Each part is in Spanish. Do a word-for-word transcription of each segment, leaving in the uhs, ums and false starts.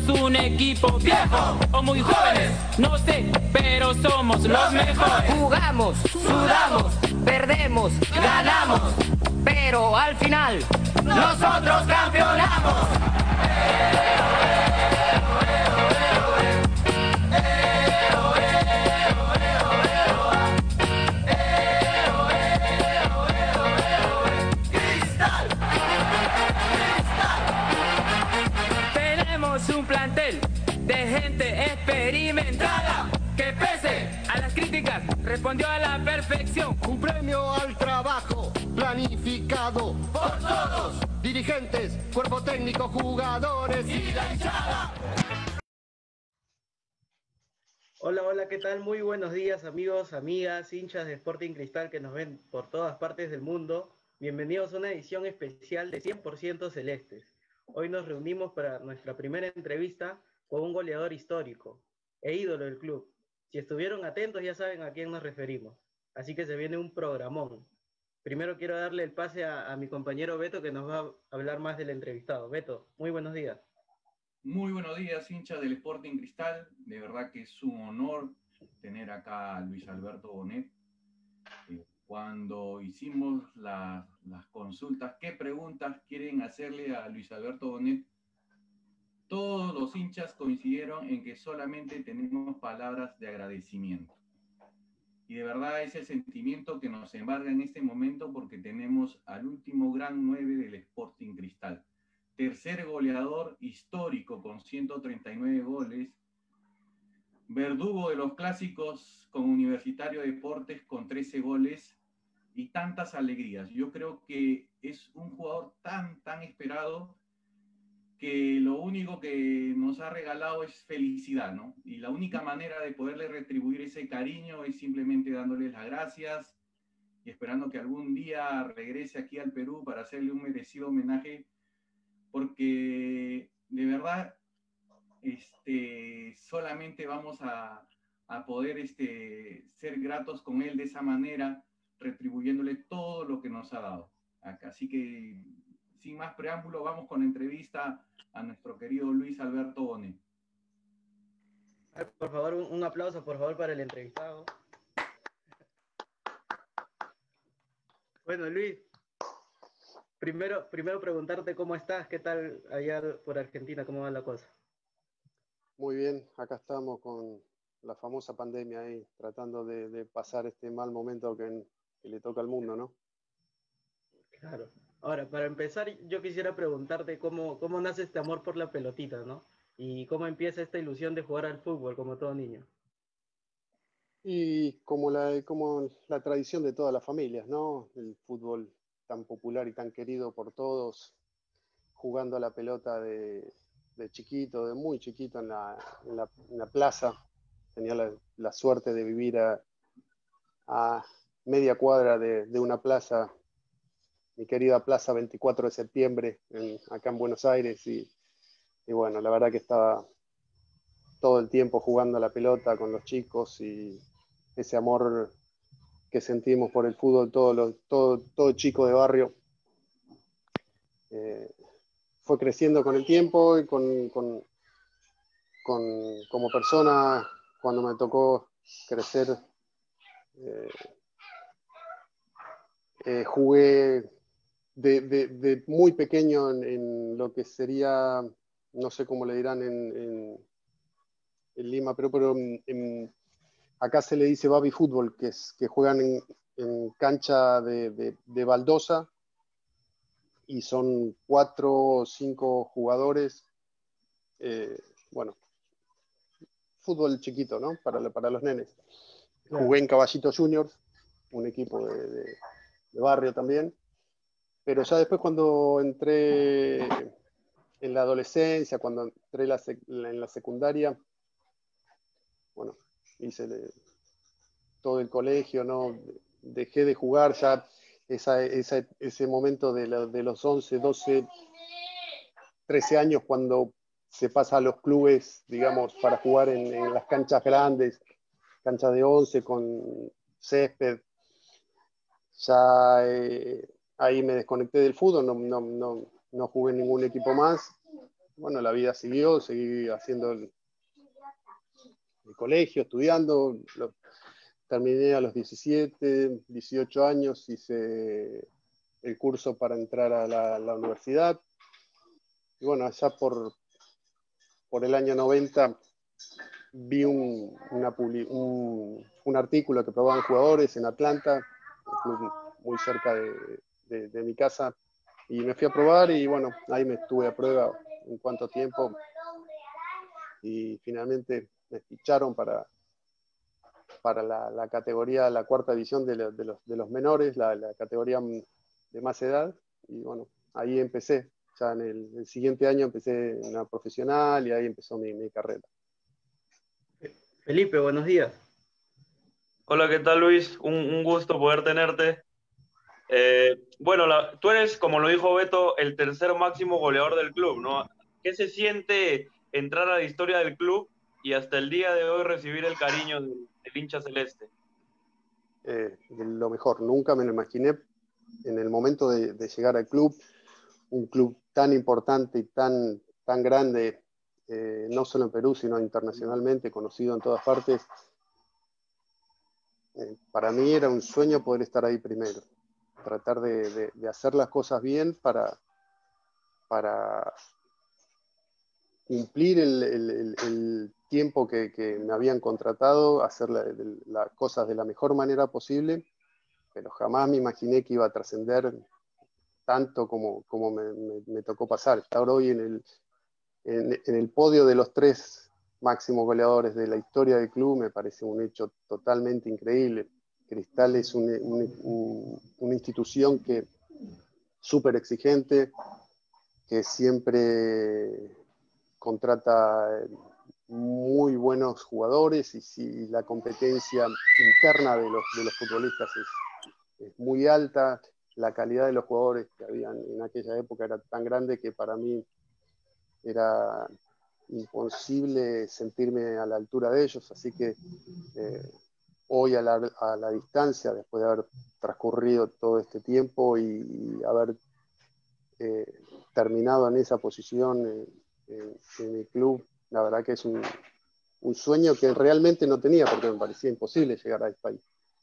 un equipo viejo o muy jóvenes, no sé, pero somos los mejores. Jugamos, sudamos, perdemos, ganamos, pero al final nosotros campeonamos. Un plantel de gente experimentada que pese a las críticas respondió a la perfección. Un premio al trabajo planificado por todos, dirigentes, cuerpo técnico, jugadores y la hinchada. Hola, hola, ¿qué tal? Muy buenos días, amigos, amigas, hinchas de Sporting Cristal que nos ven por todas partes del mundo. Bienvenidos a una edición especial de cien por ciento Celestes. Hoy nos reunimos para nuestra primera entrevista con un goleador histórico e ídolo del club. Si estuvieron atentos ya saben a quién nos referimos. Así que se viene un programón. Primero quiero darle el pase a, a mi compañero Beto que nos va a hablar más del entrevistado. Beto, muy buenos días. Muy buenos días, hinchas del Sporting Cristal. De verdad que es un honor tener acá a Luis Alberto Bonet. Eh, cuando hicimos la, las consultas, ¿qué preguntas quieren hacerle a Luis Alberto Bonet? Todos los hinchas coincidieron en que solamente tenemos palabras de agradecimiento. Y de verdad es el sentimiento que nos embarga en este momento porque tenemos al último gran nueve del Sporting Cristal. Tercer goleador histórico con ciento treinta y nueve goles. Verdugo de los clásicos con Universitario de Deportes con trece goles y tantas alegrías. Yo creo que es un jugador tan, tan esperado que lo único que nos ha regalado es felicidad, ¿no? Y la única manera de poderle retribuir ese cariño es simplemente dándole las gracias y esperando que algún día regrese aquí al Perú para hacerle un merecido homenaje, porque de verdad este, solamente vamos a, a poder este, ser gratos con él de esa manera, retribuyéndole todo lo que nos ha dado. Así que, sin más preámbulo, vamos con la entrevista a nuestro querido Luis Alberto Bonet. Por favor, un, un aplauso, por favor, para el entrevistado. Bueno, Luis, primero, primero preguntarte cómo estás, qué tal allá por Argentina, cómo va la cosa. Muy bien, acá estamos con la famosa pandemia ahí, tratando de, de pasar este mal momento que, que le toca al mundo, ¿no? Claro. Ahora, para empezar, yo quisiera preguntarte cómo, cómo nace este amor por la pelotita, ¿no? Y cómo empieza esta ilusión de jugar al fútbol, como todo niño. Y como la, como la tradición de todas las familias, ¿no? El fútbol tan popular y tan querido por todos, jugando a la pelota de, de chiquito, de muy chiquito en la, en la, en la plaza. Tenía la, la suerte de vivir a, a media cuadra de, de una plaza, mi querida Plaza veinticuatro de septiembre, en, acá en Buenos Aires, y, y bueno, la verdad que estaba todo el tiempo jugando a la pelota con los chicos y ese amor que sentimos por el fútbol, todo, lo, todo, todo chico de barrio, eh, fue creciendo con el tiempo y con, con, con, como persona, cuando me tocó crecer, eh, eh, jugué de, de, de muy pequeño en, en lo que sería, no sé cómo le dirán en, en, en Lima, pero, pero en, en, acá se le dice baby fútbol, que, es, que juegan en, en cancha de, de, de baldosa y son cuatro o cinco jugadores, eh, bueno, fútbol chiquito, ¿no? Para, para los nenes. Claro. Jugué en Caballito Juniors, un equipo de, de, de barrio también, pero ya después cuando entré en la adolescencia, cuando entré en la, sec en la secundaria, bueno, hice le, todo el colegio, ¿no? Dejé de jugar ya esa, esa, ese momento de, la, de los once, doce, trece años cuando se pasa a los clubes, digamos, para jugar en, en las canchas grandes, canchas de once con césped. Ya eh, ahí me desconecté del fútbol, no, no, no, no jugué en ningún equipo más. bueno, la vida siguió, seguí haciendo el, el colegio, estudiando, lo, terminé a los diecisiete, dieciocho años, hice el curso para entrar a la, la universidad, y bueno, allá por, por el año noventa vi un, una, un, un artículo que probaban jugadores en Atlanta, un club muy cerca de, de, de mi casa, y me fui a probar y bueno, ahí me estuve a prueba en cuánto tiempo y finalmente me ficharon para, para la, la categoría, la cuarta división de, la, de, los, de los menores, la, la categoría de más edad, y bueno, ahí empecé. Ya en el, el siguiente año empecé en la profesional y ahí empezó mi, mi carrera. Felipe, buenos días. Hola, ¿qué tal, Luis? Un, un gusto poder tenerte. Eh, bueno, la, tú eres, como lo dijo Beto, el tercer máximo goleador del club, ¿no? ¿Qué se siente entrar a la historia del club y hasta el día de hoy recibir el cariño del, del hincha celeste? Eh, lo mejor, nunca me lo imaginé en el momento de, de llegar al club, un club tan importante y tan, tan grande, eh, no solo en Perú, sino internacionalmente, conocido en todas partes. Eh, para mí era un sueño poder estar ahí primero, tratar de, de, de hacer las cosas bien para, para cumplir el, el, el, el tiempo que, que me habían contratado, hacer las la cosas de la mejor manera posible, pero jamás me imaginé que iba a trascender tanto como, como me, me, me tocó pasar. Estar hoy en el, en, en el podio de los tres máximos goleadores de la historia del club me parece un hecho totalmente increíble. Cristal es un, un, un, una institución que súper exigente, que siempre contrata muy buenos jugadores y si la competencia interna de los, de los futbolistas es, es muy alta, la calidad de los jugadores que habían en aquella época era tan grande que para mí era imposible sentirme a la altura de ellos, así que eh, hoy a la, a la distancia, después de haber transcurrido todo este tiempo y, y haber eh, terminado en esa posición eh, en, en el club, la verdad que es un, un sueño que realmente no tenía porque me parecía imposible llegar a este país.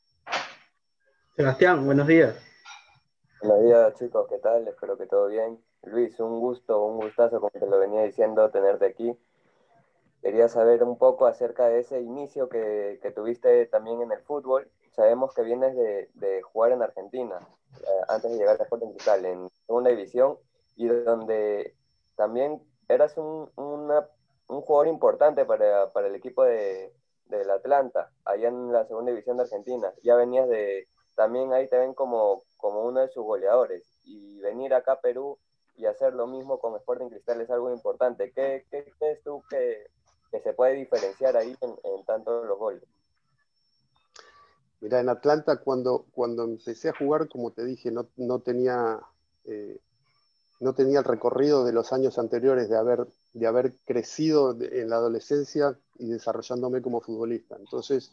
Sebastián, buenos días. Buenos días, chicos, ¿qué tal? Espero que todo bien. Luis, un gusto, un gustazo, como te lo venía diciendo, tenerte aquí. Quería saber un poco acerca de ese inicio que, que tuviste también en el fútbol. Sabemos que vienes de, de jugar en Argentina, eh, antes de llegar a Sporting Cristal, en segunda división, y donde también eras un, una, un jugador importante para, para el equipo de, del Atlanta, allá en la segunda división de Argentina. Ya venías de, también ahí te ven como, como uno de sus goleadores, y venir acá a Perú y hacer lo mismo con Sporting Cristal es algo importante. ¿Qué, qué crees tú que que se puede diferenciar ahí en, en tanto los goles? Mirá, en Atlanta cuando, cuando empecé a jugar, como te dije, no, no, tenía, eh, no tenía el recorrido de los años anteriores de haber, de haber crecido en la adolescencia y desarrollándome como futbolista. Entonces,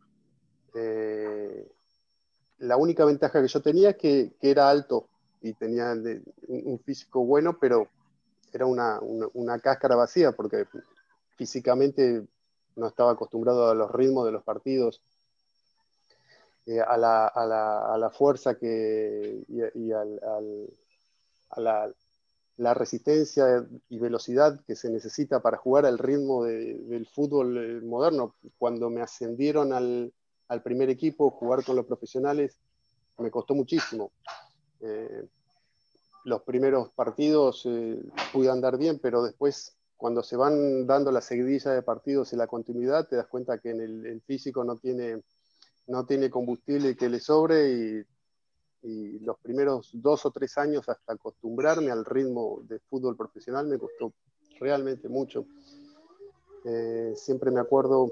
eh, la única ventaja que yo tenía es que, que era alto y tenía de, un físico bueno, pero era una, una, una cáscara vacía porque físicamente no estaba acostumbrado a los ritmos de los partidos, eh, a, la, a, la, a la fuerza que, y, y al, al, a la, la resistencia y velocidad que se necesita para jugar al ritmo de, del fútbol moderno. Cuando me ascendieron al, al primer equipo, jugar con los profesionales, me costó muchísimo. Eh, los primeros partidos eh, pude andar bien, pero después cuando se van dando la seguidilla de partidos y la continuidad, te das cuenta que en el, el físico no tiene, no tiene combustible que le sobre y, y los primeros dos o tres años hasta acostumbrarme al ritmo de fútbol profesional me costó realmente mucho. Eh, siempre me acuerdo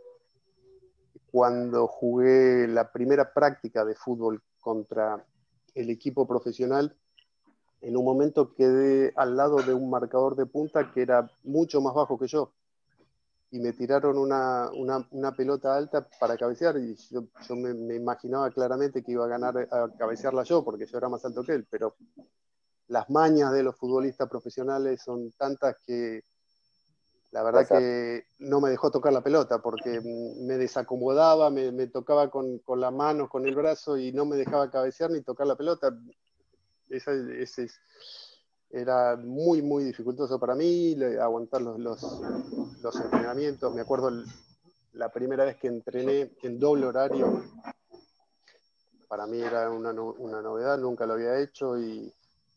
cuando jugué la primera práctica de fútbol contra el equipo profesional. En un momento quedé al lado de un marcador de punta que era mucho más bajo que yo y me tiraron una, una, una pelota alta para cabecear y yo, yo me, me imaginaba claramente que iba a ganar a cabecearla yo porque yo era más alto que él, pero las mañas de los futbolistas profesionales son tantas que la verdad que no me dejó tocar la pelota porque me desacomodaba, me, me tocaba con, con la mano, con el brazo y no me dejaba cabecear ni tocar la pelota. Esa, ese era muy, muy dificultoso para mí, aguantar los, los, los entrenamientos. Me acuerdo el, la primera vez que entrené en doble horario, para mí era una, una novedad, nunca lo había hecho, y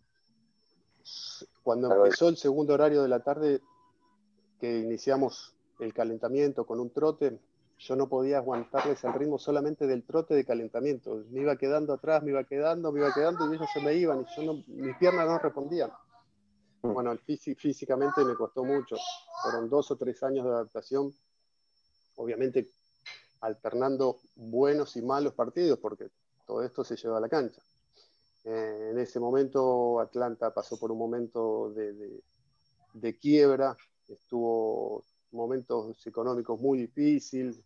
cuando empezó el segundo horario de la tarde, que iniciamos el calentamiento con un trote, yo no podía aguantarles el ritmo solamente del trote de calentamiento. Me iba quedando atrás, me iba quedando, me iba quedando, y ellos se me iban, y yo no, mis piernas no respondían. Bueno, fí físicamente me costó mucho. Fueron dos o tres años de adaptación, obviamente alternando buenos y malos partidos, porque todo esto se lleva a la cancha. Eh, en ese momento Atlanta pasó por un momento de, de, de quiebra, estuvo momentos económicos muy difíciles,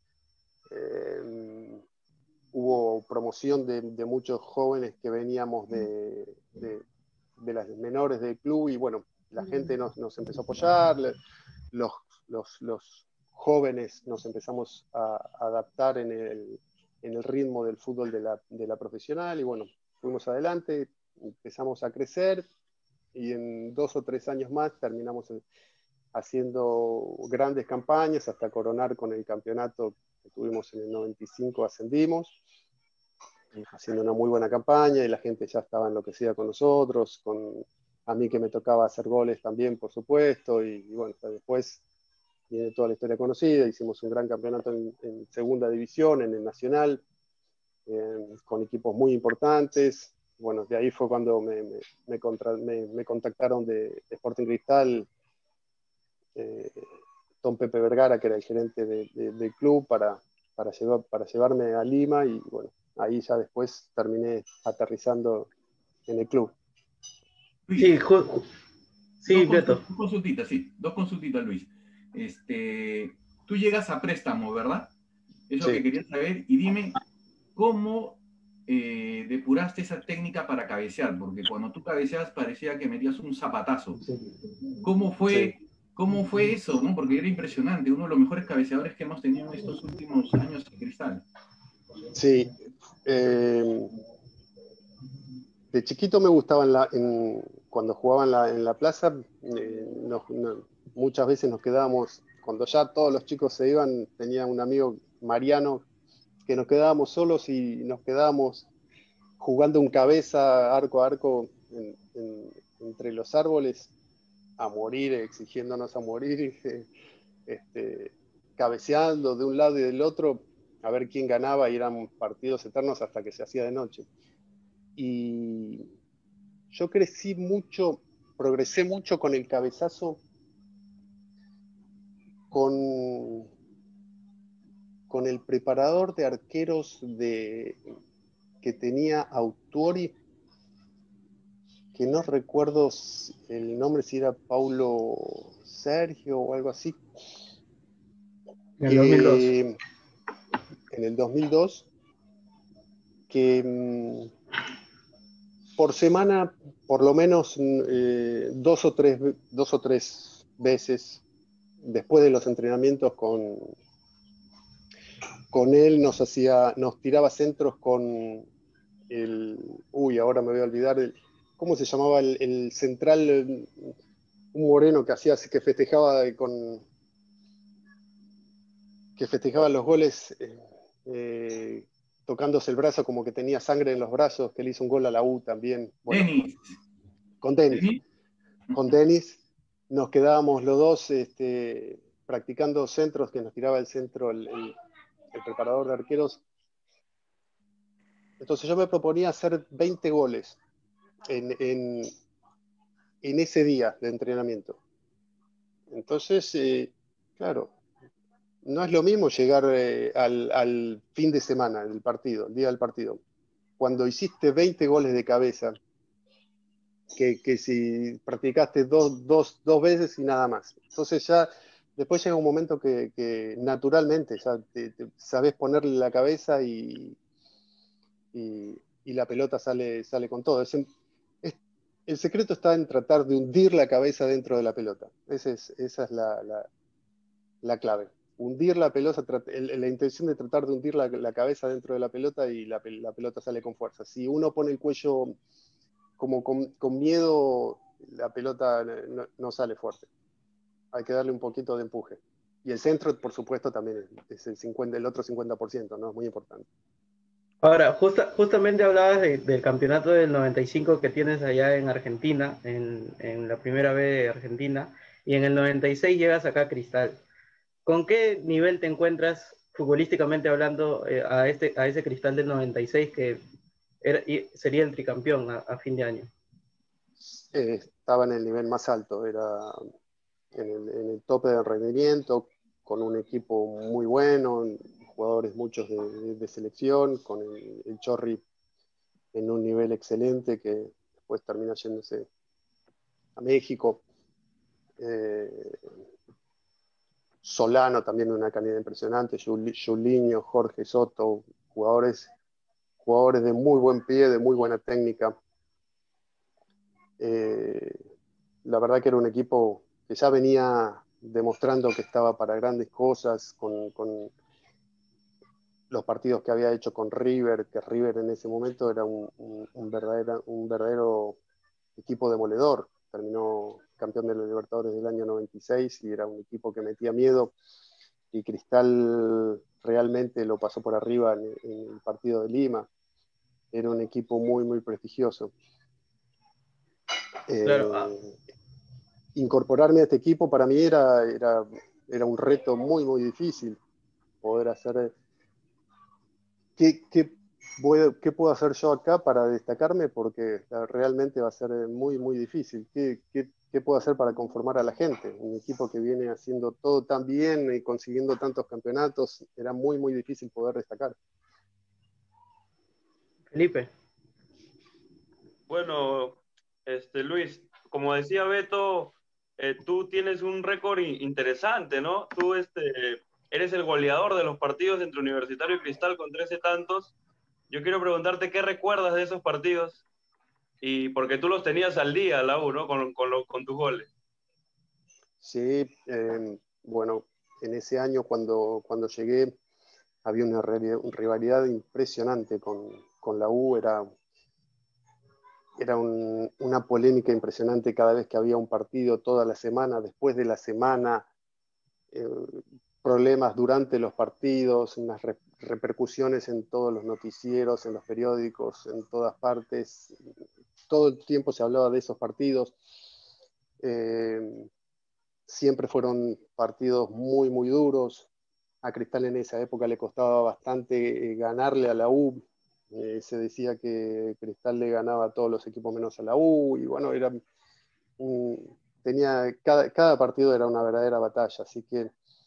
eh, hubo promoción de, de muchos jóvenes que veníamos de, de, de las menores del club, y bueno, la gente nos, nos empezó a apoyar, los, los, los jóvenes nos empezamos a, a adaptar en el, en el ritmo del fútbol de la, de la profesional, y bueno, fuimos adelante, empezamos a crecer, y en dos o tres años más terminamos haciendo grandes campañas hasta coronar con el campeonato que tuvimos en el noventa y cinco, ascendimos, haciendo una muy buena campaña, y la gente ya estaba enloquecida con nosotros, con a mí que me tocaba hacer goles también, por supuesto, y, y bueno, después viene toda la historia conocida. Hicimos un gran campeonato en, en segunda división, en el Nacional, eh, con equipos muy importantes. Bueno, de ahí fue cuando me, me, me, contra, me, me contactaron de, de Sporting Cristal, eh, Don Pepe Vergara, que era el gerente de, de, del club, para, para, llevar, para llevarme a Lima, y bueno, ahí ya después terminé aterrizando en el club. Luis, Sí, sí, dos, Beto. dos consultitas, sí, dos consultitas, Luis. Este, tú llegas a préstamo, ¿verdad? Eso Sí. que quería saber, y dime, ¿cómo eh, depuraste esa técnica para cabecear? Porque cuando tú cabeceabas parecía que metías un zapatazo. ¿Cómo fue, sí. ¿Cómo fue eso? ¿No? Porque era impresionante, uno de los mejores cabeceadores que hemos tenido en estos últimos años en Cristal. Sí. Eh, de chiquito me gustaba, en la, en, cuando jugaba en la, en la plaza, eh, nos, no, muchas veces nos quedábamos, cuando ya todos los chicos se iban, tenía un amigo, Mariano, que nos quedábamos solos y nos quedábamos jugando un cabeza arco a arco en, en, entre los árboles, a morir, exigiéndonos a morir, este, cabeceando de un lado y del otro, a ver quién ganaba, y eran partidos eternos hasta que se hacía de noche. Y yo crecí mucho, progresé mucho con el cabezazo, con, con el preparador de arqueros de, que tenía Autuori, que no recuerdo el nombre, si era Paulo Sergio o algo así. En el dos mil dos. Eh, en el dos mil dos, que mmm, por semana, por lo menos eh, dos, o tres, dos o tres veces, después de los entrenamientos con, con él, nos, hacía, nos tiraba centros con el... Uy, ahora me voy a olvidar, el, ¿cómo se llamaba el, el central? El, un moreno que hacía, que festejaba con... que festejaba los goles... Eh, eh, tocándose el brazo como que tenía sangre en los brazos, que le hizo un gol a la U también. Bueno, Denis. Con Denis. ¿Denis? Con Denis nos quedábamos los dos este, practicando centros, que nos tiraba el centro el, el, el preparador de arqueros. Entonces yo me proponía hacer veinte goles en, en, en ese día de entrenamiento. Entonces, eh, claro, no es lo mismo llegar eh, al, al fin de semana del partido, el día del partido, cuando hiciste veinte goles de cabeza, que, que si practicaste dos, dos, dos veces y nada más. Entonces ya después llega un momento que, que naturalmente ya te, te sabes ponerle la cabeza y, y, y la pelota sale, sale con todo. Es, es, el secreto está en tratar de hundir la cabeza dentro de la pelota. Esa es, esa es la, la, la clave. Hundir la pelota, el, la intención de tratar de hundir la, la cabeza dentro de la pelota y la, la pelota sale con fuerza. Si uno pone el cuello como con, con miedo, la pelota no, no sale fuerte. Hay que darle un poquito de empuje. Y el centro, por supuesto, también es, es el, cincuenta, el otro cincuenta por ciento, ¿no? Es muy importante. Ahora, justa, justamente hablabas de, del campeonato del noventa y cinco que tienes allá en Argentina, en, en la primera B de Argentina, y en el noventa y seis llegas acá a Cristal. ¿Con qué nivel te encuentras futbolísticamente hablando eh, a, este, a ese Cristal del noventa y seis que era, y sería el tricampeón a, a fin de año? Eh, estaba en el nivel más alto, era en el, en el tope de rendimiento, con un equipo muy bueno, jugadores muchos de, de, de selección, con el, el Chorri en un nivel excelente que después termina yéndose a México. Eh, Solano también una calidad impresionante, Julinho, Jorge Soto, jugadores, jugadores de muy buen pie, de muy buena técnica. Eh, la verdad que era un equipo que ya venía demostrando que estaba para grandes cosas con, con los partidos que había hecho con River, que River en ese momento era un, un, un, verdadero, un verdadero equipo demoledor. Terminó campeón de los Libertadores del año noventa y seis y era un equipo que metía miedo, y Cristal realmente lo pasó por arriba en, en el partido de Lima. Era un equipo muy, muy prestigioso. Claro. Ah. Eh, incorporarme a este equipo para mí era, era, era un reto muy, muy difícil. Poder hacer... ¿Qué, qué, voy, ¿Qué puedo hacer yo acá para destacarme? Porque realmente va a ser muy, muy difícil. ¿Qué, qué, qué puedo hacer para conformar a la gente? Un equipo que viene haciendo todo tan bien y consiguiendo tantos campeonatos, era muy, muy difícil poder destacar. Felipe. Bueno, este, Luis, como decía Beto, eh, tú tienes un récord interesante, ¿no? Tú este, eres el goleador de los partidos entre Universitario y Cristal con trece tantos. Yo quiero preguntarte qué recuerdas de esos partidos, y porque tú los tenías al día, la U, ¿no? Con, con, lo, con tus goles. Sí, eh, bueno, en ese año cuando, cuando llegué había una rivalidad impresionante con, con la U, era, era un, una polémica impresionante cada vez que había un partido, toda la semana, después de la semana, eh, problemas durante los partidos, unas re, repercusiones en todos los noticieros, en los periódicos, en todas partes. Todo el tiempo se hablaba de esos partidos. Eh, siempre fueron partidos muy, muy duros. A Cristal en esa época le costaba bastante ganarle a la U. Eh, se decía que Cristal le ganaba a todos los equipos menos a la U, y bueno, era un, tenía, cada, cada partido era una verdadera batalla, así que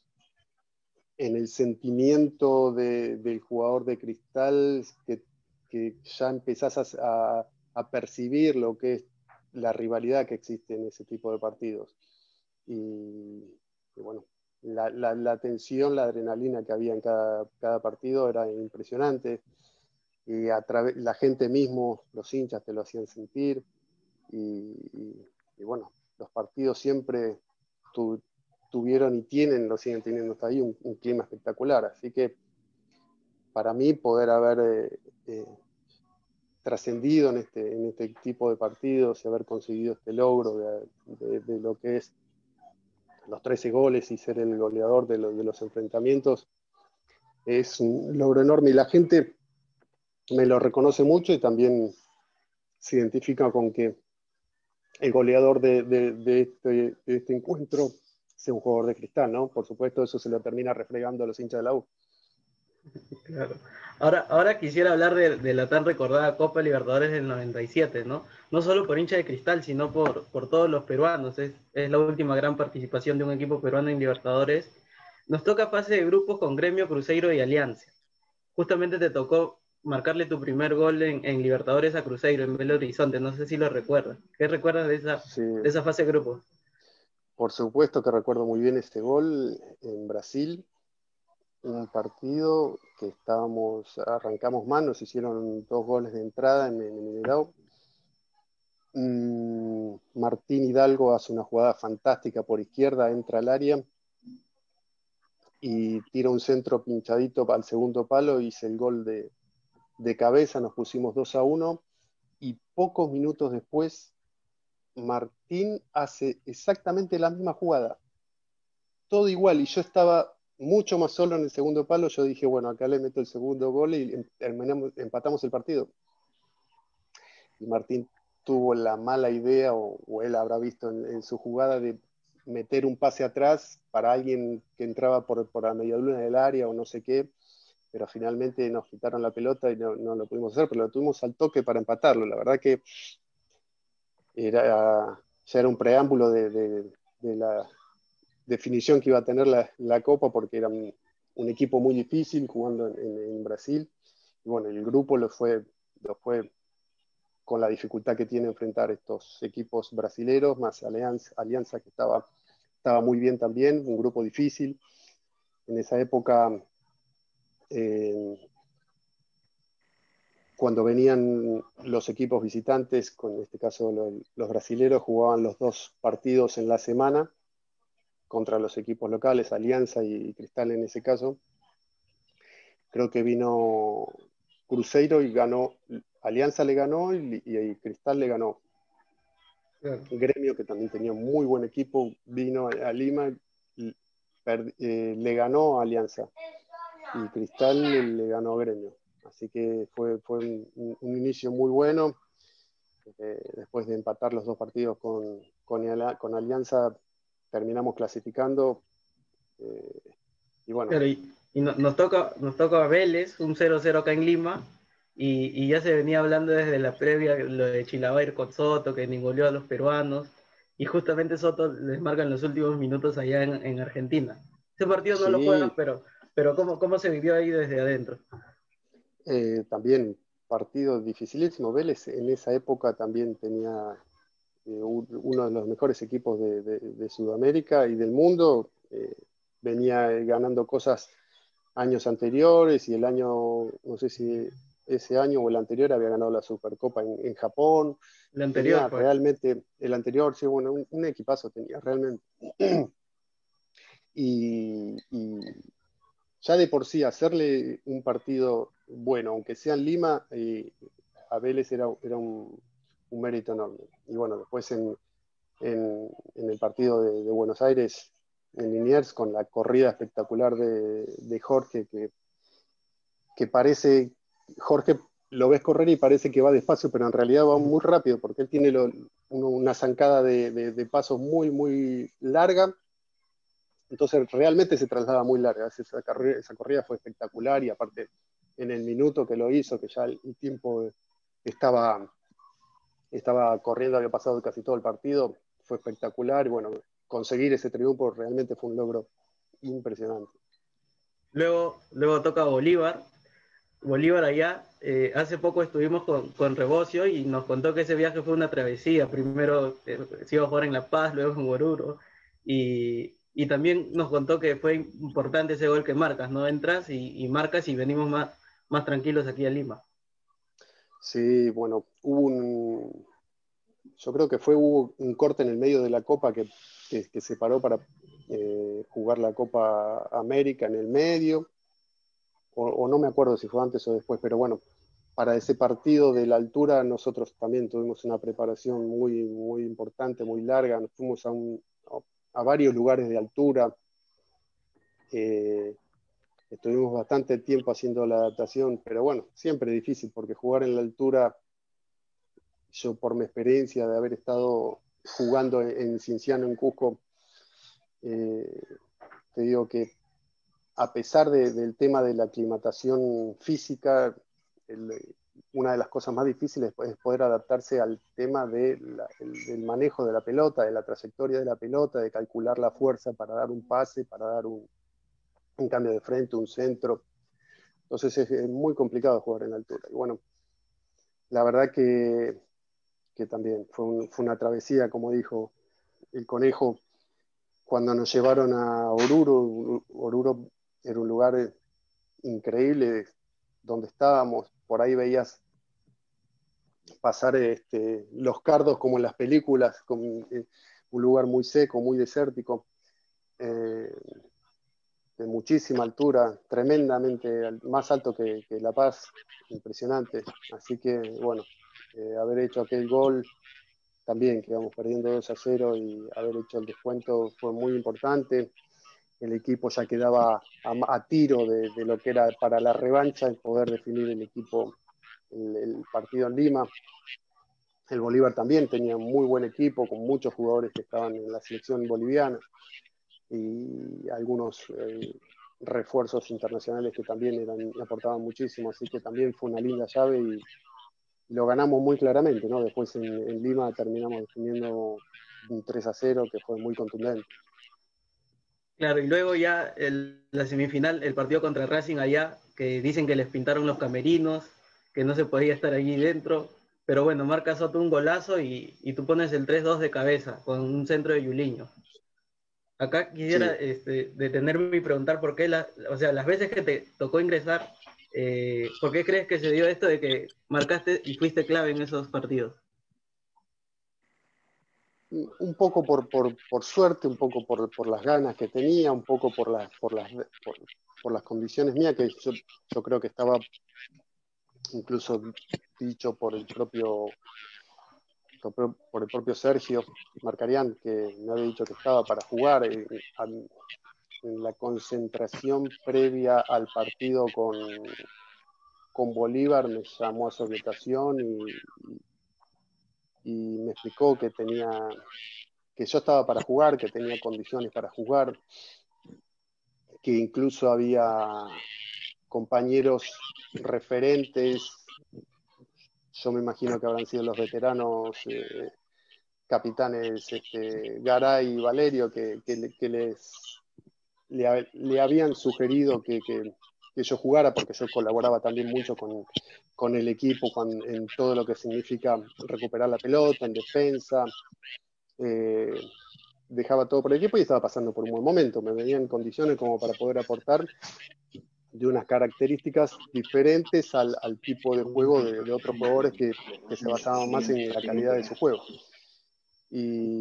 en el sentimiento de, del jugador de Cristal, que, que ya empezás a, a, a percibir lo que es la rivalidad que existe en ese tipo de partidos. Y, y bueno, la, la, la tensión, la adrenalina que había en cada, cada partido era impresionante, y a través, la gente mismo, los hinchas te lo hacían sentir, y, y, y bueno, los partidos siempre tu, tuvieron y tienen, lo siguen teniendo hasta ahí, un, un clima espectacular, así que para mí poder haber eh, eh, trascendido en este, en este tipo de partidos y haber conseguido este logro de, de, de lo que es los trece goles y ser el goleador de, lo, de los enfrentamientos, es un logro enorme, y la gente me lo reconoce mucho y también se identifica con que el goleador de, de, de, este, de este encuentro sea un jugador de Cristal, ¿no? Por supuesto, eso se lo termina refregando a los hinchas de la U. Claro. Ahora, ahora quisiera hablar de, de la tan recordada Copa Libertadores del noventa y siete, ¿no? No solo por hincha de Cristal, sino por, por todos los peruanos. Es, es la última gran participación de un equipo peruano en Libertadores. Nos toca fase de grupos con Gremio, Cruzeiro y Alianza. Justamente te tocó marcarle tu primer gol en, en Libertadores a Cruzeiro, en Belo Horizonte. No sé si lo recuerdas. ¿Qué recuerdas de esa, Sí, de esa fase de grupos? por supuesto que recuerdo muy bien ese gol en Brasil. Un partido que estábamos, arrancamos mal, nos hicieron dos goles de entrada en el Mineirão. mmm, Martín Hidalgo hace una jugada fantástica por izquierda, entra al área y tira un centro pinchadito al segundo palo, hice el gol de, de cabeza, nos pusimos dos a uno, y pocos minutos después Martín hace exactamente la misma jugada, todo igual, y yo estaba mucho más solo en el segundo palo. Yo dije, bueno, acá le meto el segundo gol y terminamos, empatamos el partido. Y Martín tuvo la mala idea, o, o él habrá visto en, en su jugada, de meter un pase atrás para alguien que entraba por, por la medialuna del área o no sé qué, pero finalmente nos quitaron la pelota y no, no lo pudimos hacer, pero lo tuvimos al toque para empatarlo. La verdad que era, ya era un preámbulo de, de, de la definición que iba a tener la, la Copa, porque era un, un equipo muy difícil jugando en, en, en Brasil, y bueno, el grupo lo fue, lo fue con la dificultad que tiene enfrentar estos equipos brasileros, más Alianza, Alianza que estaba, estaba muy bien también, un grupo difícil. En esa época, eh, cuando venían los equipos visitantes, con en este caso los, los brasileros, jugaban los dos partidos en la semana contra los equipos locales, Alianza y Cristal en ese caso. Creo que vino Cruzeiro y ganó, Alianza le ganó y, y, y Cristal le ganó. Claro. Gremio, que también tenía un muy buen equipo, vino a, a Lima, y, per, eh, le ganó a Alianza y Cristal le ganó a Gremio. Así que fue, fue un, un inicio muy bueno. Eh, después de empatar los dos partidos con, con, con Alianza, terminamos clasificando. Eh, y bueno. Pero y, y no, nos, toca, nos toca a Vélez, un cero cero acá en Lima, y, y ya se venía hablando desde la previa lo de Chilaver con Soto, que ninguneó a los peruanos, y justamente Soto les marca en los últimos minutos allá en, en Argentina. Ese partido no sí. lo juegan, pero, pero ¿cómo, ¿cómo se vivió ahí desde adentro? Eh, también partido dificilísimo. Vélez en esa época también tenía eh, uno de los mejores equipos de, de, de Sudamérica y del mundo. Eh, venía ganando cosas años anteriores, y el año, no sé si ese año o el anterior, había ganado la Supercopa en, en Japón. El anterior tenía fue. realmente, el anterior, sí, bueno, un, un equipazo tenía realmente. y, y ya de por sí hacerle un partido bueno, aunque sea en Lima, eh, a Vélez era, era un, un mérito enorme. Y bueno, después en, en, en el partido de, de Buenos Aires, en Liniers, con la corrida espectacular de, de Jorge, que, que parece, Jorge lo ves correr y parece que va despacio, pero en realidad va muy rápido, porque él tiene lo, una zancada de, de, de pasos muy, muy larga. Entonces realmente se traslada muy larga. Esa corrida, esa corrida fue espectacular, y aparte en el minuto que lo hizo, que ya el, el tiempo estaba, estaba corriendo, había pasado casi todo el partido, fue espectacular. Y bueno, conseguir ese triunfo realmente fue un logro impresionante. Luego, luego toca Bolívar. Bolívar allá, eh, hace poco estuvimos con, con Rebocio y nos contó que ese viaje fue una travesía. Primero eh, se iba a jugar en La Paz, luego en Oruro, y, y también nos contó que fue importante ese gol que marcas, ¿no? Entras y, y marcas y venimos más, más tranquilos aquí a Lima. Sí, bueno, hubo un... Yo creo que fue hubo un corte en el medio de la Copa que, que, que se paró para eh, jugar la Copa América en el medio, o, o no me acuerdo si fue antes o después, pero bueno, para ese partido de la altura nosotros también tuvimos una preparación muy, muy importante, muy larga. Nos fuimos a, un, a varios lugares de altura. Eh, estuvimos bastante tiempo haciendo la adaptación, pero bueno, siempre difícil, porque jugar en la altura, yo por mi experiencia de haber estado jugando en, en Cienciano, en Cusco, eh, te digo que a pesar de, del tema de la aclimatación física, el, una de las cosas más difíciles es poder adaptarse al tema de la, el, del manejo de la pelota, de la trayectoria de la pelota, de calcular la fuerza para dar un pase, para dar un, un cambio de frente, un centro. Entonces es, es muy complicado jugar en altura. Y bueno, la verdad que, que también fue, un, fue una travesía, como dijo el Conejo, cuando nos llevaron a Oruro. Oruro era un lugar increíble donde estábamos. Por ahí veías pasar este, los cardos como en las películas, con eh, un lugar muy seco, muy desértico, eh, de muchísima altura, tremendamente más alto que, que La Paz, impresionante. Así que, bueno, eh, haber hecho aquel gol también, que íbamos perdiendo dos a cero, y haber hecho el descuento fue muy importante. El equipo ya quedaba a, a tiro de, de lo que era para la revancha, el poder definir el equipo, el, el partido en Lima. El Bolívar también tenía un muy buen equipo, con muchos jugadores que estaban en la selección boliviana, y algunos eh, refuerzos internacionales que también eran, aportaban muchísimo, así que también fue una linda llave y lo ganamos muy claramente, ¿no? Después en, en Lima terminamos definiendo un tres a cero que fue muy contundente. Claro, y luego ya el, la semifinal, el partido contra Racing allá, que dicen que les pintaron los camerinos, que no se podía estar allí dentro, pero bueno, marca Soto un golazo y, y tú pones el tres dos de cabeza con un centro de Yuliño. Acá quisiera Sí. este, detenerme y preguntar por qué, la, o sea, las veces que te tocó ingresar, eh, ¿por qué crees que se dio esto de que marcaste y fuiste clave en esos partidos? Un poco por, por, por suerte, un poco por, por las ganas que tenía, un poco por las, por las, por, por las condiciones mías, que yo, yo creo que estaba incluso dicho por el propio por el propio Sergio Marcarián, que me había dicho que estaba para jugar en, en la concentración previa al partido con, con Bolívar. Me llamó a su habitación y, y me explicó que tenía que yo estaba para jugar, que tenía condiciones para jugar, que incluso había compañeros referentes, yo me imagino que habrán sido los veteranos eh, capitanes este, Garay y Valerio, que, que, que les le, le, habían sugerido que, que, que yo jugara, porque yo colaboraba también mucho con, con el equipo con, en todo lo que significa recuperar la pelota, en defensa, eh, dejaba todo por el equipo y estaba pasando por un buen momento, me venía en condiciones como para poder aportar de unas características diferentes al, al tipo de juego de, de otros jugadores que, que se basaban más en la calidad de su juego. Y,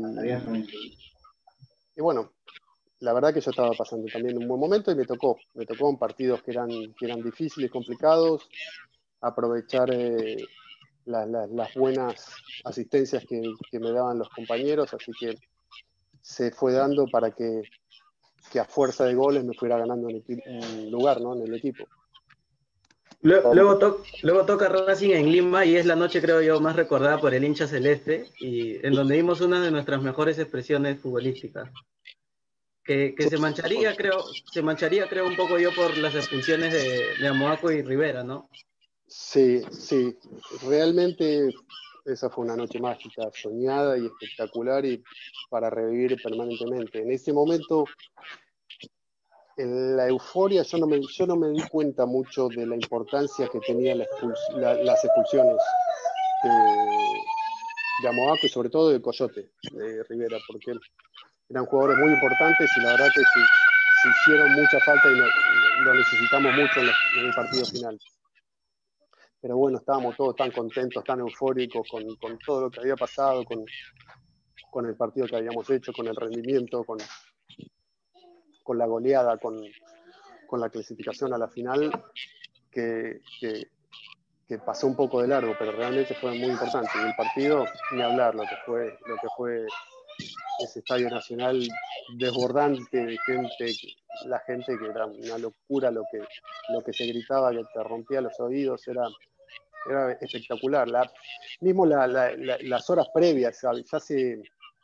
y bueno, la verdad que yo estaba pasando también un buen momento y me tocó, me tocó en partidos que eran, que eran difíciles, complicados, aprovechar eh, la, la, las buenas asistencias que, que me daban los compañeros, así que se fue dando para que, que a fuerza de goles me fuera ganando un, un lugar, ¿no?, en el equipo. Luego, luego, to luego toca Racing en Lima y es la noche, creo yo, más recordada por el hincha celeste y en donde vimos una de nuestras mejores expresiones futbolísticas. Que, que se mancharía, creo, se mancharía, creo, un poco yo por las expulsiones de, de Amoaco y Rivera, ¿no? Sí, sí, realmente esa fue una noche mágica, soñada y espectacular y para revivir permanentemente. En ese momento, en la euforia, yo no me, yo no me di cuenta mucho de la importancia que tenían la expuls la, las expulsiones de, de Amoaco y sobre todo de Coyote, de Rivera, porque eran jugadores muy importantes y la verdad que se, se hicieron mucha falta y lo, lo necesitamos mucho en, los, en el partido final. Pero bueno, estábamos todos tan contentos, tan eufóricos con, con todo lo que había pasado, con, con el partido que habíamos hecho, con el rendimiento, con, con la goleada, con, con la clasificación a la final, que, que, que pasó un poco de largo, pero realmente fue muy importante. Y el partido, ni hablar, lo que fue, lo que fue ese Estadio Nacional desbordante de gente, la gente que era una locura lo que, lo que se gritaba, que te rompía los oídos, era... era espectacular. La, mismo la, la, la, las horas previas, ya se,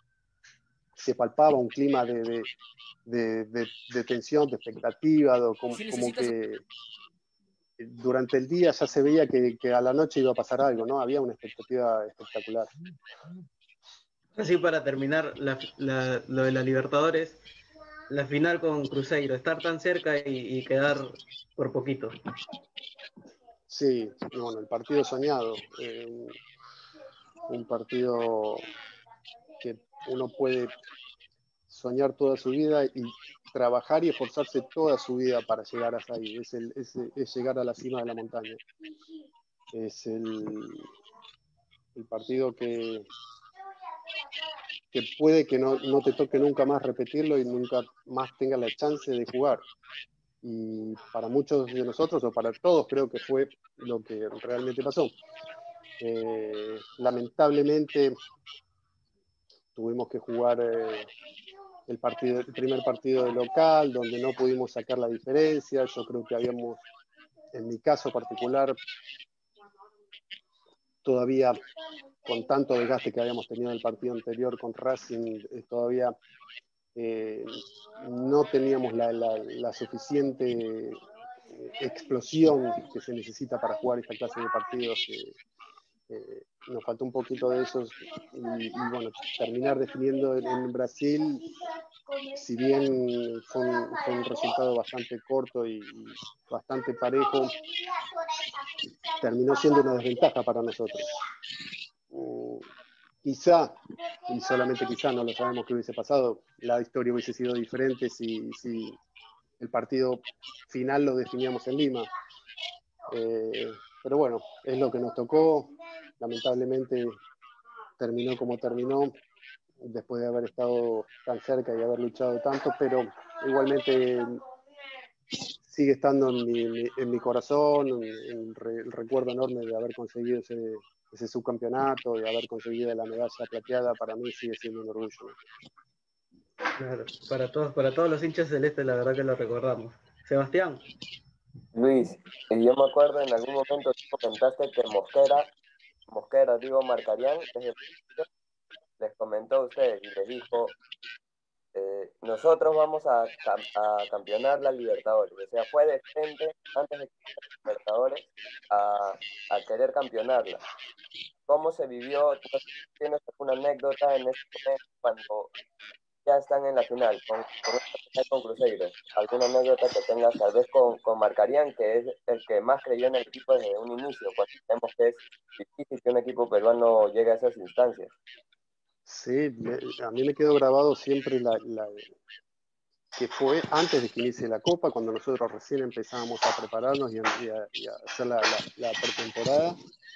se palpaba un clima de, de, de, de, de tensión, de expectativa, de, como, como que durante el día ya se veía que, que a la noche iba a pasar algo, ¿no? Había una expectativa espectacular. Así para terminar, la, la, lo de la Libertadores, la final con Cruzeiro, estar tan cerca y, y quedar por poquito. Sí, y bueno, el partido soñado, eh, un, un partido que uno puede soñar toda su vida y trabajar y esforzarse toda su vida para llegar hasta ahí, es, el, es, es llegar a la cima de la montaña. Es el, el partido que, que puede que no, no te toque nunca más repetirlo y nunca más tengas la chance de jugar. Y para muchos de nosotros, o para todos, creo que fue lo que realmente pasó. Eh, lamentablemente tuvimos que jugar eh, el, partido, el primer partido de local, donde no pudimos sacar la diferencia. Yo creo que habíamos, en mi caso particular, todavía con tanto desgaste que habíamos tenido en el partido anterior con Racing, eh, todavía eh, no teníamos la, la, la suficiente explosión que se necesita para jugar esta clase de partidos. Eh, eh, nos faltó un poquito de eso y, y bueno, terminar definiendo en, en Brasil, si bien fue un, fue un resultado bastante corto y, y bastante parejo, terminó siendo una desventaja para nosotros. Uh, quizá, y solamente quizá, no lo sabemos qué hubiese pasado, la historia hubiese sido diferente si, si el partido final lo definíamos en Lima. Eh, pero bueno, es lo que nos tocó. Lamentablemente terminó como terminó, después de haber estado tan cerca y haber luchado tanto, pero igualmente sigue estando en mi, mi, en mi corazón, en, en re, el recuerdo enorme de haber conseguido ese, ese subcampeonato, de haber conseguido la medalla plateada. Para mí sigue siendo un orgullo, ¿no? Claro, para todos, para todos los hinchas celestes, la verdad que lo recordamos. Sebastián. Luis, y yo me acuerdo en algún momento tú comentaste que Mosquera, Mosquera, digo, Marcarián, les comentó a ustedes y les dijo, eh, nosotros vamos a, a campeonar la Libertadores. O sea, fue de frente, antes de que la Libertadores, a, a querer campeonarla. ¿Cómo se vivió? ¿Tienes alguna anécdota en este momento cuando ya están en la final con, con, con Cruzeiro? ¿Alguna anécdota que tengas tal vez con, con Marcarián, que es el que más creyó en el equipo desde un inicio, cuando sabemos que es difícil que un equipo peruano llegue a esas instancias? Sí, a mí me quedó grabado siempre la, la, que fue antes de que inicie la Copa, cuando nosotros recién empezábamos a prepararnos y a, y a, y a hacer la, la, la pretemporada,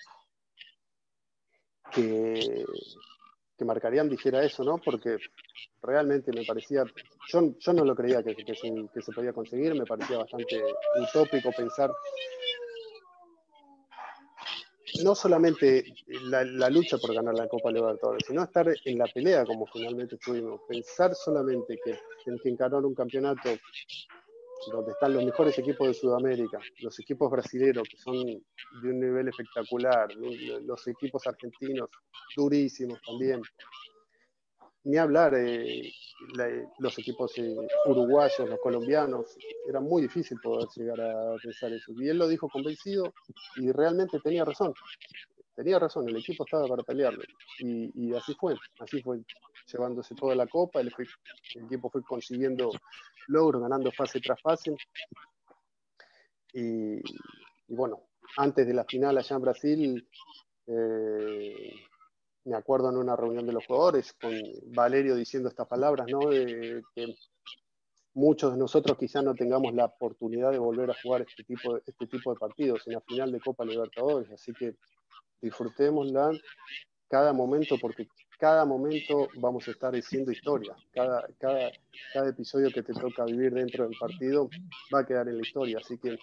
que, que Marcarián dijera eso, ¿no? Porque realmente me parecía, yo, yo no lo creía que, que, se, que se podía conseguir, me parecía bastante utópico pensar no solamente la, la lucha por ganar la Copa Libertadores, sino estar en la pelea como finalmente estuvimos. Pensar solamente que tienes que encarar un campeonato donde están los mejores equipos de Sudamérica, los equipos brasileños que son de un nivel espectacular, los equipos argentinos durísimos también. Ni hablar, eh, la, los equipos eh, uruguayos, los colombianos, era muy difícil poder llegar a pensar eso. Y él lo dijo convencido y realmente tenía razón. Tenía razón, el equipo estaba para pelearlo. Y, y así fue, así fue, llevándose toda la copa, el, fue, el equipo fue consiguiendo logros, ganando fase tras fase. Y, y bueno, antes de la final allá en Brasil, eh, me acuerdo en una reunión de los jugadores, con Valerio diciendo estas palabras, ¿no? De que muchos de nosotros quizás no tengamos la oportunidad de volver a jugar este tipo de, este tipo de partidos en la final de Copa Libertadores, así que disfrutémosla cada momento, porque cada momento vamos a estar haciendo historia. Cada, cada, cada episodio que te toca vivir dentro del partido va a quedar en la historia. Así que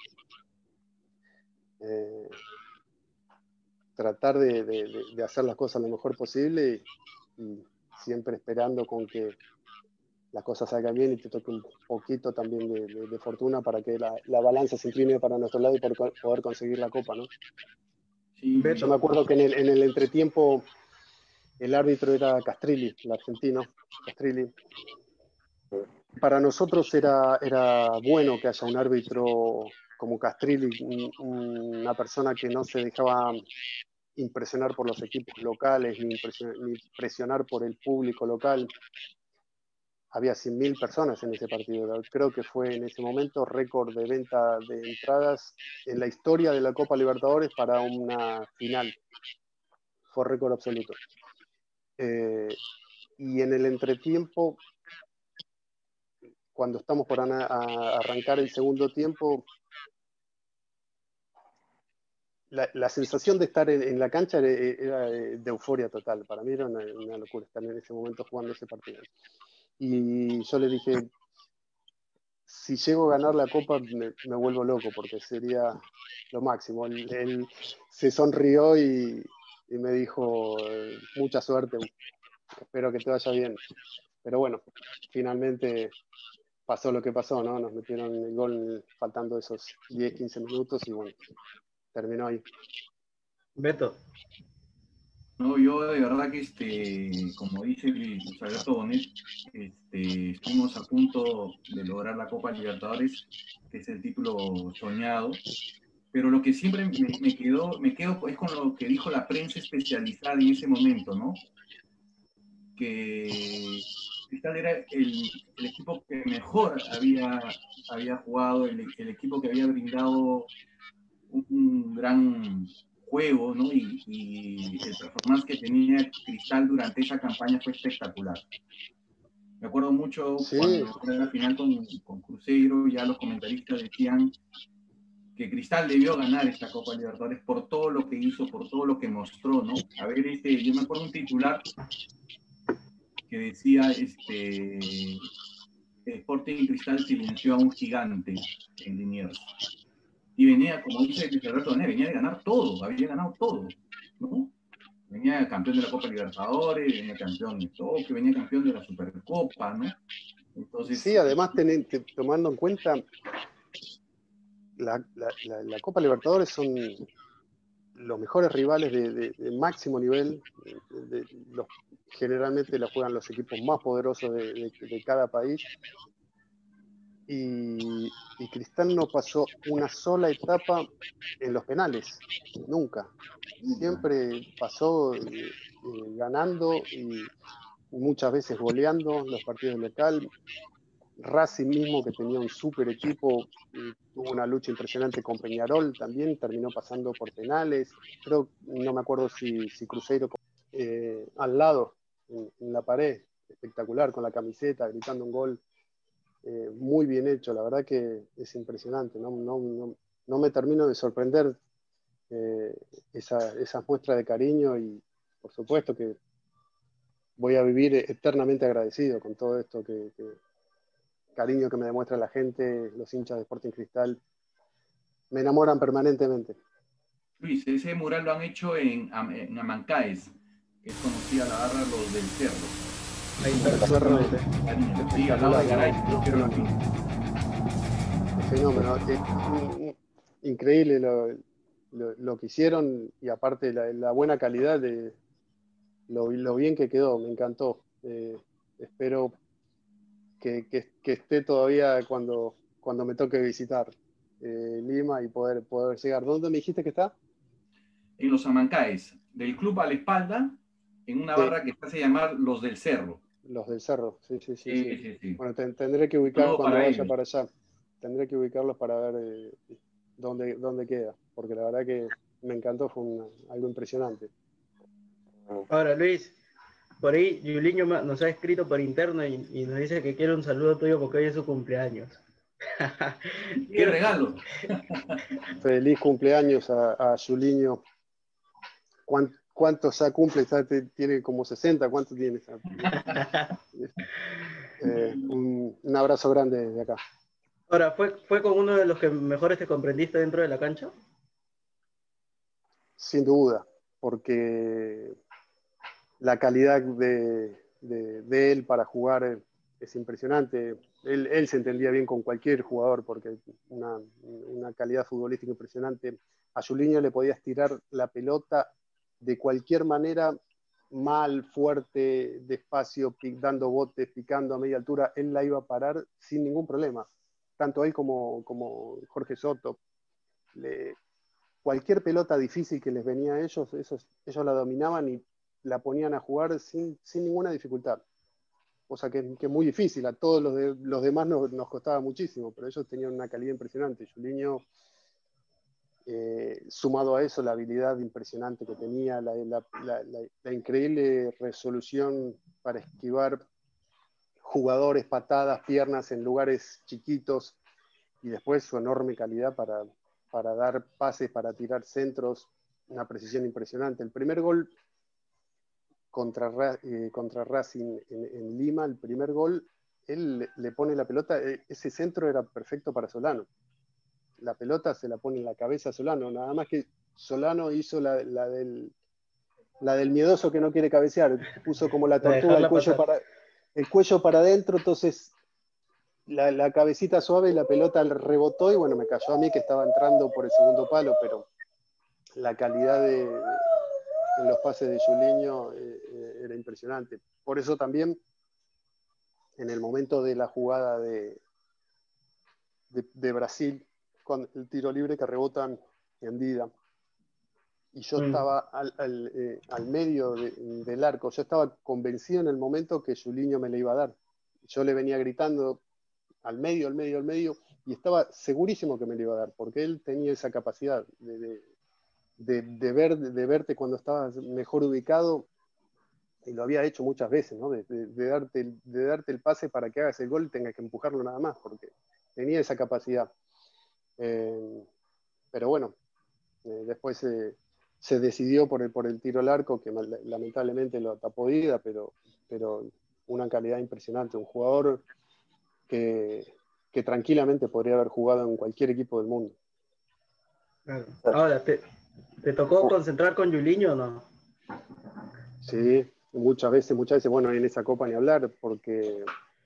eh, tratar de, de, de hacer las cosas lo mejor posible y, y siempre esperando con que las cosas salgan bien y te toque un poquito también de, de, de fortuna para que la, la balanza se incline para nuestro lado y por poder conseguir la copa, ¿no? Sí, yo me acuerdo que en el, en el entretiempo el árbitro era Castrilli, el argentino, Castrilli. Para nosotros era, era bueno que haya un árbitro como Castrilli, un, una persona que no se dejaba impresionar por los equipos locales, ni, ni presionar por el público local. Había cien mil personas en ese partido. Creo que fue en ese momento récord de venta de entradas en la historia de la Copa Libertadores para una final. Fue récord absoluto. Eh, y en el entretiempo, cuando estamos por a, a arrancar el segundo tiempo, la, la sensación de estar en, en la cancha era, era de euforia total. Para mí era una, una locura estar en ese momento jugando ese partido. Y yo le dije, si llego a ganar la Copa me, me vuelvo loco, porque sería lo máximo. Él, él se sonrió y, y me dijo, mucha suerte, espero que te vaya bien. Pero bueno, finalmente pasó lo que pasó, ¿no? Nos metieron el gol faltando esos diez, quince minutos y bueno, terminó ahí. Beto. No, yo de verdad que, este, como dice Luis Alberto Bonet, este, estuvimos a punto de lograr la Copa Libertadores, que es el título soñado, pero lo que siempre me, me quedó, me quedo es con lo que dijo la prensa especializada en ese momento, ¿no? Que Cristal era el, el equipo que mejor había, había jugado, el, el equipo que había brindado un, un gran juego, ¿no? Y, y el performance que tenía Cristal durante esa campaña fue espectacular. Me acuerdo mucho Sí. cuando era la final con, con Cruzeiro, ya los comentaristas decían que Cristal debió ganar esta Copa Libertadores por todo lo que hizo, por todo lo que mostró, ¿no? A ver, este, yo me acuerdo un titular que decía, este, Sporting Cristal silenció a un gigante en Liniers. Y venía, como dice Luis Alberto Bonet, venía de ganar todo, había ganado todo, ¿no? Venía campeón de la Copa Libertadores, venía campeón de Tokio, venía campeón de la Supercopa, ¿no? Entonces, sí, además ten, te, tomando en cuenta la, la, la, la Copa Libertadores son los mejores rivales de, de, de máximo nivel, de, de, los, generalmente la juegan los equipos más poderosos de, de, de cada país. Y, y Cristal no pasó una sola etapa en los penales, nunca. Siempre pasó eh, eh, ganando y muchas veces goleando los partidos local. Racing mismo, que tenía un súper equipo, eh, tuvo una lucha impresionante con Peñarol también, terminó pasando por penales. Creo, no me acuerdo si, si Cruzeiro eh, al lado, en, en la pared, espectacular, con la camiseta, gritando un gol. Eh, muy bien hecho, la verdad que es impresionante, no, no, no, no me termino de sorprender eh, esa, esa muestra de cariño y por supuesto que voy a vivir eternamente agradecido con todo esto, que, que cariño que me demuestra la gente, los hinchas de Sporting Cristal, me enamoran permanentemente. Luis, ese mural lo han hecho en, en Amancaes, que es conocida la barra Los del Cerro. Ahí está el cerro. Sí, al lado de Garay, creo que era aquí. Fenómeno. Es increíble lo, lo, lo que hicieron y aparte la, la buena calidad de lo, lo bien que quedó, me encantó. Eh, espero que, que, que esté todavía cuando, cuando me toque visitar eh, Lima y poder, poder llegar. ¿Dónde me dijiste que está? En los Amancaes, del club a la espalda, en una Sí. barra que se hace llamar Los del Cerro. Los del Cerro, sí, sí, sí. Sí, sí. sí, sí. Bueno, te, tendré que ubicar Todo cuando para vaya ellos. para allá. Tendré que ubicarlos para ver eh, dónde, dónde queda, porque la verdad que me encantó, fue una, algo impresionante. Ahora, Luis, por ahí Yuliño nos ha escrito por interno y, y nos dice que quiere un saludo tuyo porque hoy es su cumpleaños. ¡Qué regalo! Feliz cumpleaños a, a Juliño. ¿Cuánto, ¿Cuántos ya cumple? Ya te, tiene como sesenta, ¿cuánto tienes? eh, un, un abrazo grande desde acá. Ahora, ¿fue, ¿fue con uno de los que mejores te comprendiste dentro de la cancha? Sin duda, porque la calidad de, de, de él para jugar es impresionante. Él, él se entendía bien con cualquier jugador porque una, una calidad futbolística impresionante. A Juliño le podías tirar la pelota de cualquier manera, mal, fuerte, despacio, dando botes, picando a media altura, él la iba a parar sin ningún problema. Tanto él como, como Jorge Soto. Le, cualquier pelota difícil que les venía a ellos, esos, ellos la dominaban y la ponían a jugar sin, sin ninguna dificultad. O sea que es muy difícil, a todos los, de, los demás nos, nos costaba muchísimo, pero ellos tenían una calidad impresionante. Juliño, eh, sumado a eso, la habilidad impresionante que tenía, la, la, la, la, la increíble resolución para esquivar jugadores, patadas, piernas en lugares chiquitos, y después su enorme calidad para, para dar pases, para tirar centros, una precisión impresionante. El primer gol contra, eh, contra Racing en, en Lima, el primer gol, él le, le pone la pelota, ese centro era perfecto para Solano. La pelota se la pone en la cabeza a Solano, nada más que Solano hizo la, la, del, la del miedoso que no quiere cabecear, puso como la tortuga el cuello, para, el cuello para adentro, entonces la, la cabecita suave y la pelota rebotó y bueno, me cayó a mí que estaba entrando por el segundo palo, pero la calidad de, de en los pases de Julinho eh, era impresionante. Por eso también, en el momento de la jugada de, de, de Brasil, con el tiro libre que rebotan en Dida, y yo mm. estaba al, al, eh, al medio de, del arco, yo estaba convencido en el momento que Julinho me le iba a dar. Yo le venía gritando al medio, al medio, al medio, y estaba segurísimo que me le iba a dar, porque él tenía esa capacidad de... de De, de, ver, de verte cuando estabas mejor ubicado, y lo había hecho muchas veces, ¿no? de, de, de, darte, de darte el pase para que hagas el gol y tengas que empujarlo nada más, porque tenía esa capacidad. Eh, pero bueno, eh, después eh, se decidió por el, por el tiro al arco, que lamentablemente lo tapó Dida, pero, pero una calidad impresionante, un jugador que, que tranquilamente podría haber jugado en cualquier equipo del mundo. Claro. Ahora, te... ¿Te tocó concentrar con Julinho o no? Sí, muchas veces, muchas veces, bueno, en esa Copa ni hablar, porque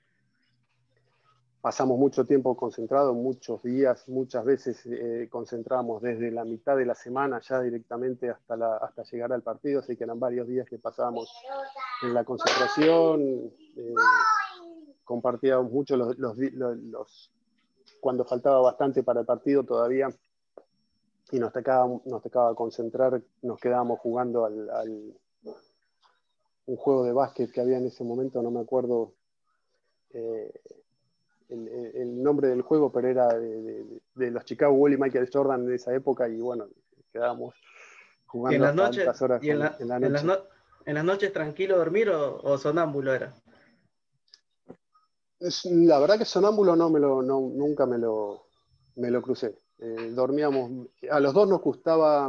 pasamos mucho tiempo concentrados, muchos días, muchas veces eh, concentramos desde la mitad de la semana ya directamente hasta, la, hasta llegar al partido, así que eran varios días que pasábamos en la concentración, eh, compartíamos mucho los, los, los, los, cuando faltaba bastante para el partido todavía, y nos tocaba, nos tocaba concentrar, nos quedábamos jugando al, al un juego de básquet que había en ese momento, no me acuerdo eh, el, el nombre del juego, pero era de, de, de los Chicago Bulls y Michael Jordan en esa época, y bueno, quedábamos jugando en las hasta noches, altas horas y en, la, en la noche. En las, no, en las noches tranquilo dormir o, o sonámbulo era. La verdad que sonámbulo no me lo, no, nunca me lo, me lo crucé. Eh, dormíamos, a los dos nos gustaba,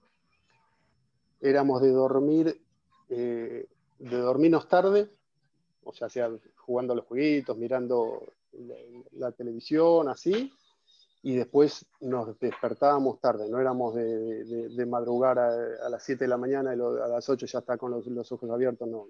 éramos de dormir, eh, de dormirnos tarde, o sea, sea jugando a los jueguitos, mirando la, la televisión, así, y después nos despertábamos tarde, no éramos de, de, de madrugar a, a las siete de la mañana y lo, a las ocho ya está con los, los ojos abiertos, no.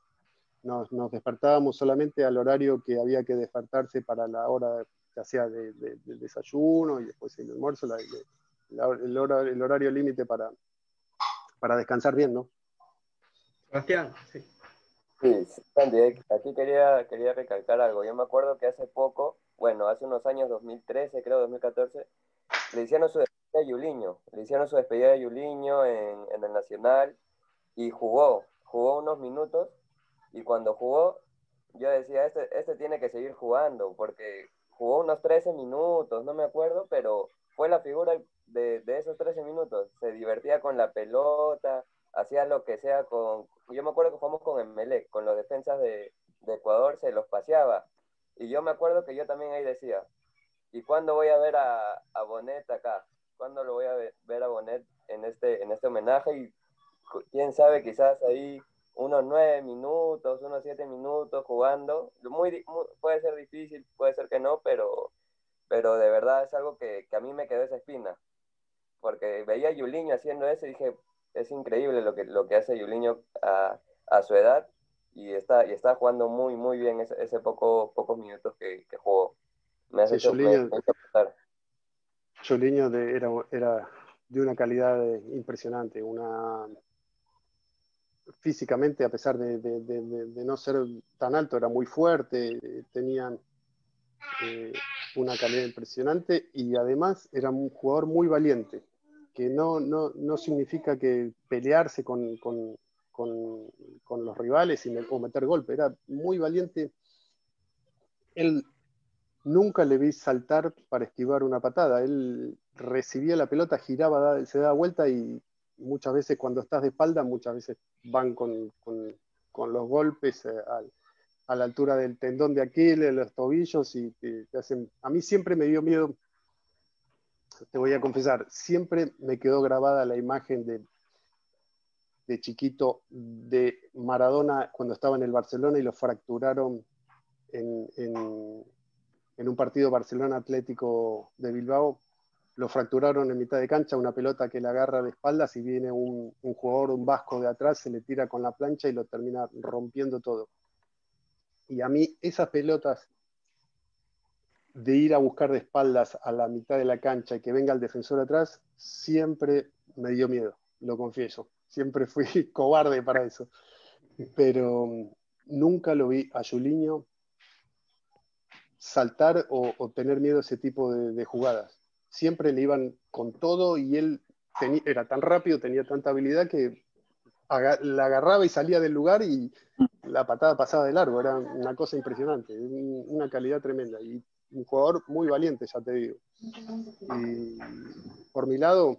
Nos, nos despertábamos solamente al horario que había que despertarse para la hora, ya sea de, de, del desayuno y después el almuerzo, la, la, el, hora, el horario límite para, para descansar bien, ¿no? Sebastián, sí. Sí, Sandy, aquí quería, quería recalcar algo. Yo me acuerdo que hace poco, bueno, hace unos años, dos mil trece, creo, dos mil catorce, le hicieron su despedida a Julinho. Le hicieron su despedida a Julinho en, en el Nacional y jugó, jugó unos minutos. Y cuando jugó, yo decía, este, este tiene que seguir jugando, porque jugó unos trece minutos, no me acuerdo, pero fue la figura de, de esos trece minutos. Se divertía con la pelota, hacía lo que sea con... Yo me acuerdo que jugamos con Emelec, con los defensas de, de Ecuador, se los paseaba. Y yo me acuerdo que yo también ahí decía, ¿y cuándo voy a ver a, a Bonet acá? ¿Cuándo lo voy a ver, ver a Bonet en este, en este homenaje? Y quién sabe, quizás ahí... unos nueve minutos, unos siete minutos jugando, muy, muy, puede ser difícil, puede ser que no, pero, pero de verdad es algo que, que a mí me quedó esa espina, porque veía a Julinho haciendo eso y dije, es increíble lo que, lo que hace Julinho a, a su edad, y está, y está jugando muy, muy bien ese, ese poco, pocos minutos que, que jugó. Me hace sí, hecho, Julinho, me, me Julinho de, era, era de una calidad impresionante, una... físicamente, a pesar de, de, de, de no ser tan alto, era muy fuerte, tenía eh, una calidad impresionante y además era un jugador muy valiente, que no, no, no significa que pelearse con, con, con, con los rivales y, o meter golpe, era muy valiente. Él nunca le vi saltar para esquivar una patada, él recibía la pelota, giraba, se daba vuelta y muchas veces cuando estás de espalda, muchas veces van con, con, con los golpes eh, a, a la altura del tendón de Aquiles, los tobillos, y te, te hacen... A mí siempre me dio miedo más, te voy a confesar, siempre me quedó grabada la imagen de, de chiquito de Maradona cuando estaba en el Barcelona y lo fracturaron en, en, en un partido Barcelona Atlético de Bilbao. Lo fracturaron en mitad de cancha, una pelota que le agarra de espaldas y viene un, un jugador, un vasco de atrás, se le tira con la plancha y lo termina rompiendo todo. Y a mí esas pelotas de ir a buscar de espaldas a la mitad de la cancha y que venga el defensor atrás, siempre me dio miedo, lo confieso. Siempre fui cobarde para eso. Pero nunca lo vi a Julinho saltar o, o tener miedo a ese tipo de, de jugadas. Siempre le iban con todo y él tenía, era tan rápido, tenía tanta habilidad que aga, la agarraba y salía del lugar y la patada pasaba de largo. Era una cosa impresionante, una calidad tremenda. Y un jugador muy valiente, ya te digo. Y por mi lado,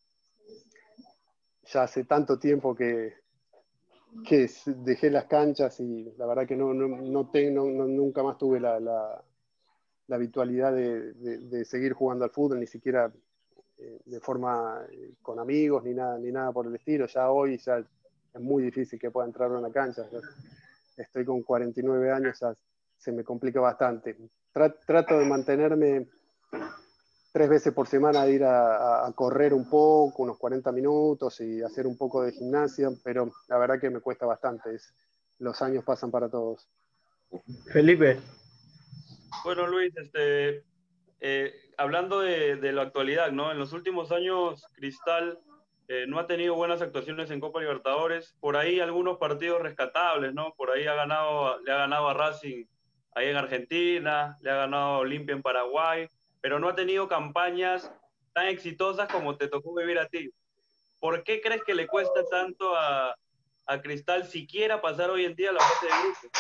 ya hace tanto tiempo que, que dejé las canchas y la verdad que no, no, no, tengo, no nunca más tuve la, la, la habitualidad de, de, de seguir jugando al fútbol, ni siquiera eh, de forma eh, con amigos, ni nada, ni nada por el estilo. Ya hoy ya es muy difícil que pueda entrar a una cancha. Ya estoy con cuarenta y nueve años, ya se me complica bastante. Trato de mantenerme tres veces por semana, de ir a, a correr un poco, unos cuarenta minutos y hacer un poco de gimnasia, pero la verdad que me cuesta bastante. Es, los años pasan para todos. Felipe. Bueno, Luis, este, eh, hablando de, de la actualidad, ¿no? En los últimos años, Cristal eh, no ha tenido buenas actuaciones en Copa Libertadores. Por ahí algunos partidos rescatables, ¿no? Por ahí ha ganado, le ha ganado a Racing ahí en Argentina, le ha ganado a Olimpia en Paraguay, pero no ha tenido campañas tan exitosas como te tocó vivir a ti. ¿Por qué crees que le cuesta tanto a, a Cristal siquiera pasar hoy en día a la fase de grupos?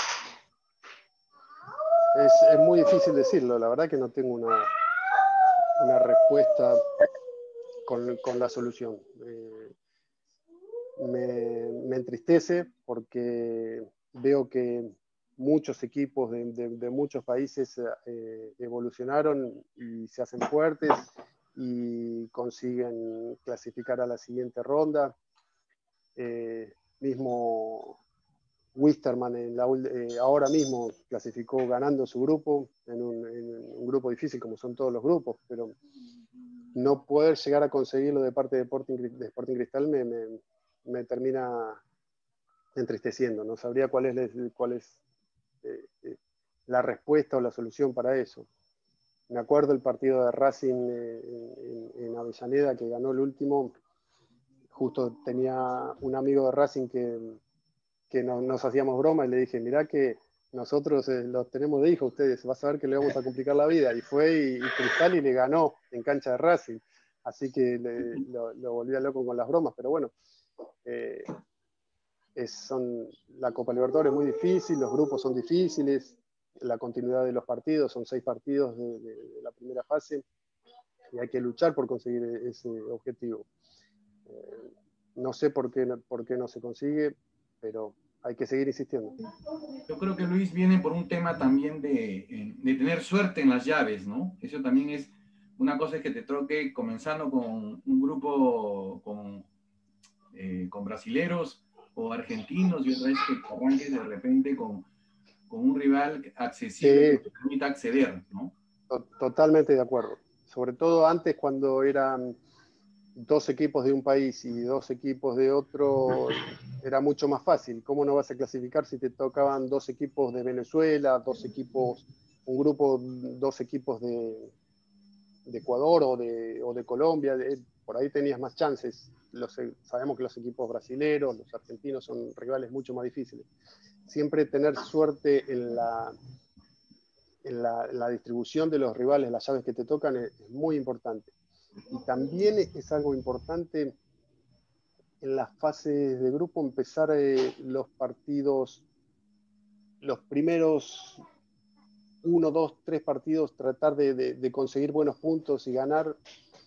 Es, es muy difícil decirlo, la verdad que no tengo una, una respuesta con, con la solución. Eh, me, me entristece porque veo que muchos equipos de, de, de muchos países eh, evolucionaron y se hacen fuertes y consiguen clasificar a la siguiente ronda. Eh, mismo Wisterman en la, eh, ahora mismo clasificó ganando su grupo, en un, en un grupo difícil como son todos los grupos, pero no poder llegar a conseguirlo de parte de Sporting, de Sporting Cristal me, me, me termina entristeciendo. No sabría cuál es, cuál es eh, eh, la respuesta o la solución para eso. Me acuerdo el partido de Racing eh, en, en Avellaneda, que ganó el último. Justo tenía un amigo de Racing que, que nos, nos hacíamos broma y le dije, mirá que nosotros eh, los tenemos de hijo, ustedes, vas a ver que le vamos a complicar la vida. Y fue y, y Cristal y le ganó en cancha de Racing. Así que le, lo, lo volvía loco con las bromas, pero bueno, eh, es, son, la Copa Libertadores es muy difícil, los grupos son difíciles, la continuidad de los partidos, son seis partidos de, de, de la primera fase y hay que luchar por conseguir ese objetivo. Eh, no sé por qué, por qué no se consigue, pero hay que seguir insistiendo. Yo creo que Luis viene por un tema también de, de tener suerte en las llaves, ¿no? Eso también es una cosa que te toque comenzando con un grupo con, eh, con brasileros o argentinos y otra vez que arranques de repente con, con un rival accesible sí, que te permita acceder, ¿no? Totalmente de acuerdo. Sobre todo antes cuando eran dos equipos de un país y dos equipos de otro, era mucho más fácil. ¿Cómo no vas a clasificar si te tocaban dos equipos de Venezuela, dos equipos, un grupo, dos equipos de, de Ecuador o de, o de Colombia? De, por ahí tenías más chances. Los, sabemos que los equipos brasileños, los argentinos son rivales mucho más difíciles. Siempre tener suerte en la, en la, en la distribución de los rivales, las llaves que te tocan, es, es muy importante. Y también es algo importante en las fases de grupo empezar eh, los partidos, los primeros uno, dos, tres partidos, tratar de, de, de conseguir buenos puntos y ganar.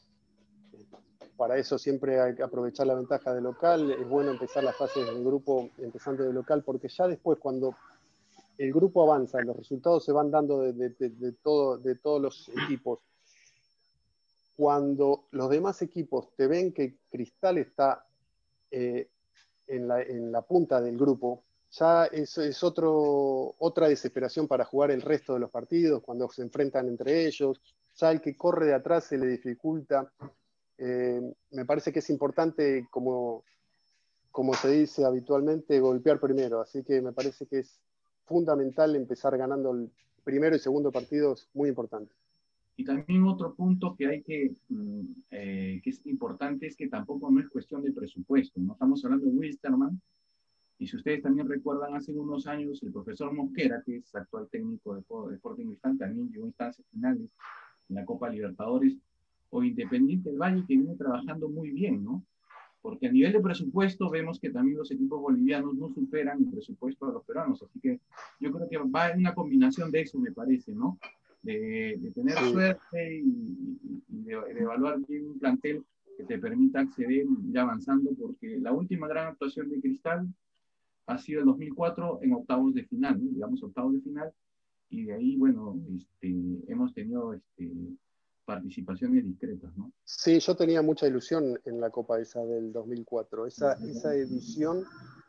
Para eso siempre hay que aprovechar la ventaja de local. Es bueno empezar las fases de grupo empezando de local, porque ya después cuando el grupo avanza, los resultados se van dando de, de, de, de, todo, de todos los equipos. cuando los demás equipos te ven que Cristal está eh, en, la, en la punta del grupo, ya es, es otro, otra desesperación para jugar el resto de los partidos, cuando se enfrentan entre ellos, ya el que corre de atrás se le dificulta. Eh, me parece que es importante, como, como se dice habitualmente, golpear primero, así que me parece que es fundamental empezar ganando el primero y segundo partidos, muy importante. Y también otro punto que hay que, eh, que es importante es que tampoco no es cuestión de presupuesto, no estamos hablando de Wilstermann, y si ustedes también recuerdan, hace unos años el profesor Mosquera, que es actual técnico de, de Sporting Cristal, también llegó a instancias finales en la Copa Libertadores, o Independiente del Valle, que viene trabajando muy bien, ¿no? Porque a nivel de presupuesto vemos que también los equipos bolivianos no superan el presupuesto de los peruanos, así que yo creo que va en una combinación de eso, me parece, ¿no? De, de tener sí. suerte y, y, y de, de evaluar bien un plantel que te permita acceder y ir avanzando, porque la última gran actuación de Cristal ha sido el dos mil cuatro en octavos de final, ¿no? Digamos octavos de final, y de ahí, bueno, este, hemos tenido este, participaciones discretas, ¿no? Sí, yo tenía mucha ilusión en la Copa esa del dos mil cuatro. Esa, esa edición,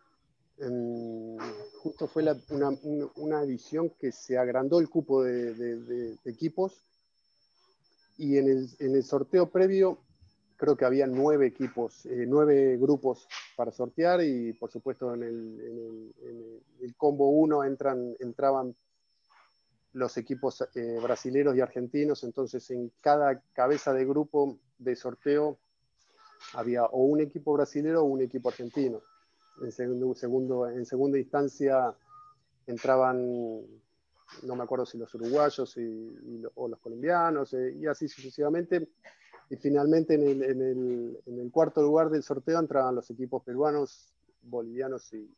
eh, justo fue la, una, una edición que se agrandó el cupo de, de, de, de equipos, y en el, en el sorteo previo creo que había nueve equipos, eh, nueve grupos para sortear, y por supuesto en el, en el, en el, el combo uno entran, entraban los equipos eh, brasileros y argentinos. Entonces en cada cabeza de grupo de sorteo había o un equipo brasilero o un equipo argentino. En, segundo, segundo, en segunda instancia entraban, no me acuerdo si los uruguayos y, y, o los colombianos, eh, y así sucesivamente. Y finalmente en el, en, el, en el cuarto lugar del sorteo entraban los equipos peruanos, bolivianos y,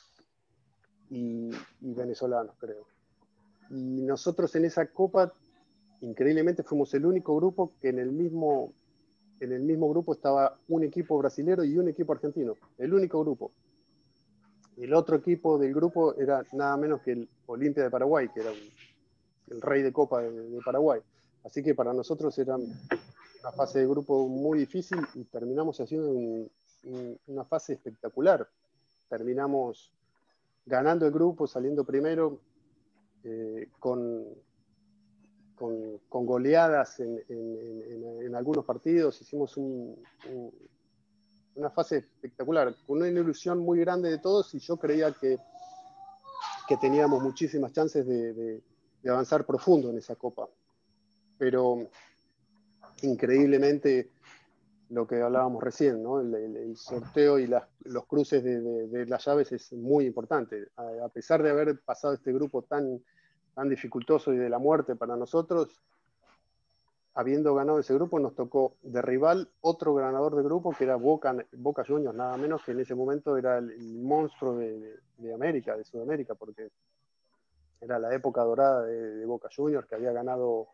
y, y venezolanos, creo. Y nosotros en esa copa, increíblemente, fuimos el único grupo que en el mismo, en el mismo grupo estaba un equipo brasilero y un equipo argentino. El único grupo. El otro equipo del grupo era nada menos que el Olimpia de Paraguay, que era un, el rey de copa de, de Paraguay. Así que para nosotros era una fase de grupo muy difícil, y terminamos haciendo un, un, una fase espectacular. Terminamos ganando el grupo, saliendo primero, Eh, con, con, con goleadas en, en, en, en algunos partidos. Hicimos un, un, una fase espectacular, con una ilusión muy grande de todos, y yo creía que, que teníamos muchísimas chances de, de, de avanzar profundo en esa copa. Pero increíblemente, lo que hablábamos recién, ¿no? el, el, el sorteo y las, los cruces de, de, de las llaves es muy importante. A, a pesar de haber pasado este grupo tan tan dificultoso y de la muerte para nosotros, habiendo ganado ese grupo, nos tocó de rival otro ganador de grupo, que era Boca, Boca Juniors, nada menos, que en ese momento era el, el monstruo de, de, de América, de Sudamérica, porque era la época dorada de, de Boca Juniors, que había ganado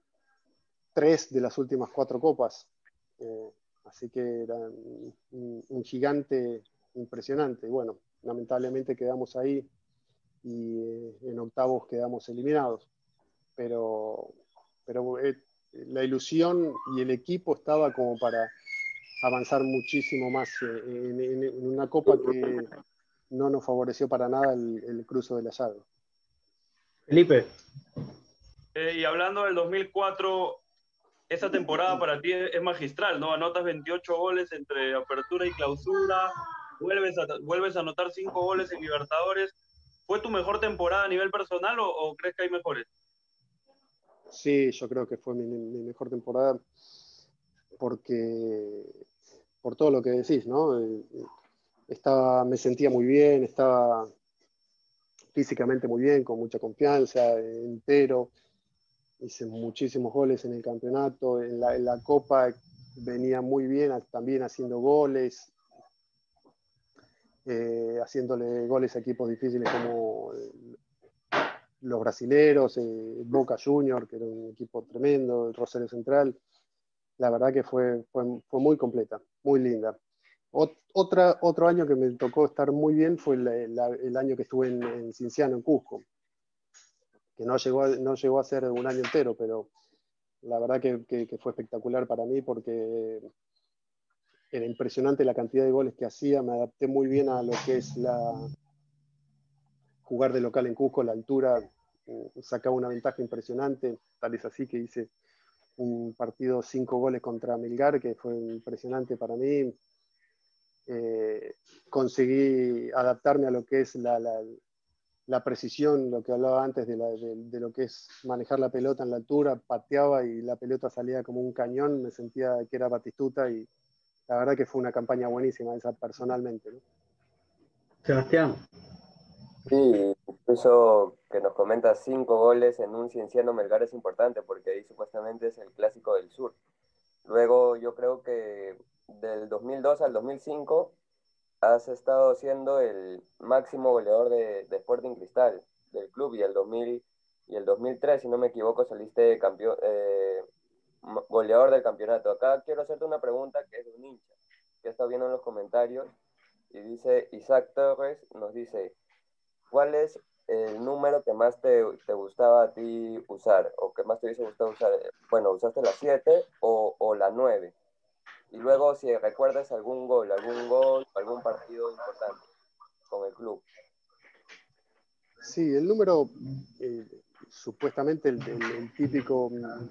tres de las últimas cuatro copas. Eh, así que era un, un gigante impresionante. Y bueno, lamentablemente quedamos ahí, y eh, en octavos quedamos eliminados, pero, pero eh, la ilusión y el equipo estaba como para avanzar muchísimo más eh, en, en, en una copa que no nos favoreció para nada el, el cruce de la llave. Felipe. Eh, y hablando del dos mil cuatro, esa temporada para ti es magistral, ¿no? Anotas veintiocho goles entre apertura y clausura, vuelves a, vuelves a anotar cinco goles en Libertadores. ¿Fue tu mejor temporada a nivel personal o, o crees que hay mejores? Sí, yo creo que fue mi, mi mejor temporada, porque por todo lo que decís, ¿no? Estaba, me sentía muy bien, estaba físicamente muy bien, con mucha confianza, entero. Hice muchísimos goles en el campeonato, en la, en la Copa venía muy bien, también haciendo goles. Eh, haciéndole goles a equipos difíciles como eh, los brasileros, eh, Boca Juniors, que era un equipo tremendo, el Rosario Central. La verdad que fue, fue, fue muy completa, muy linda. Ot otra, otro año que me tocó estar muy bien fue el, la, el año que estuve en, en Cinciano, en Cusco, que no llegó, a, no llegó a ser un año entero, pero la verdad que, que, que fue espectacular para mí porque era impresionante la cantidad de goles que hacía, me adapté muy bien a lo que es la jugar de local en Cusco, la altura, sacaba una ventaja impresionante, tal es así que hice un partido cinco goles contra Melgar, que fue impresionante para mí. Eh, conseguí adaptarme a lo que es la, la, la precisión, lo que hablaba antes de, la, de, de lo que es manejar la pelota en la altura, pateaba y la pelota salía como un cañón, me sentía que era Batistuta y la verdad que fue una campaña buenísima esa personalmente, ¿no? Sebastián. Sí, incluso que nos comenta cinco goles en un Cienciano Melgar es importante porque ahí supuestamente es el clásico del sur. Luego yo creo que del dos mil dos al dos mil cinco has estado siendo el máximo goleador de, de Sporting Cristal del club y el dos mil y el dos mil tres, si no me equivoco, saliste campeón, eh, goleador del campeonato. Acá quiero hacerte una pregunta que es de un hincha que está viendo en los comentarios y dice Isaac Torres, nos dice, ¿cuál es el número que más te, te gustaba a ti usar o que más te hubiese gustado usar? Bueno, ¿usaste la siete o, o la nueve? Y luego, si recuerdas algún gol, algún gol, algún partido importante con el club. Sí, el número, eh, supuestamente el, el, el típico,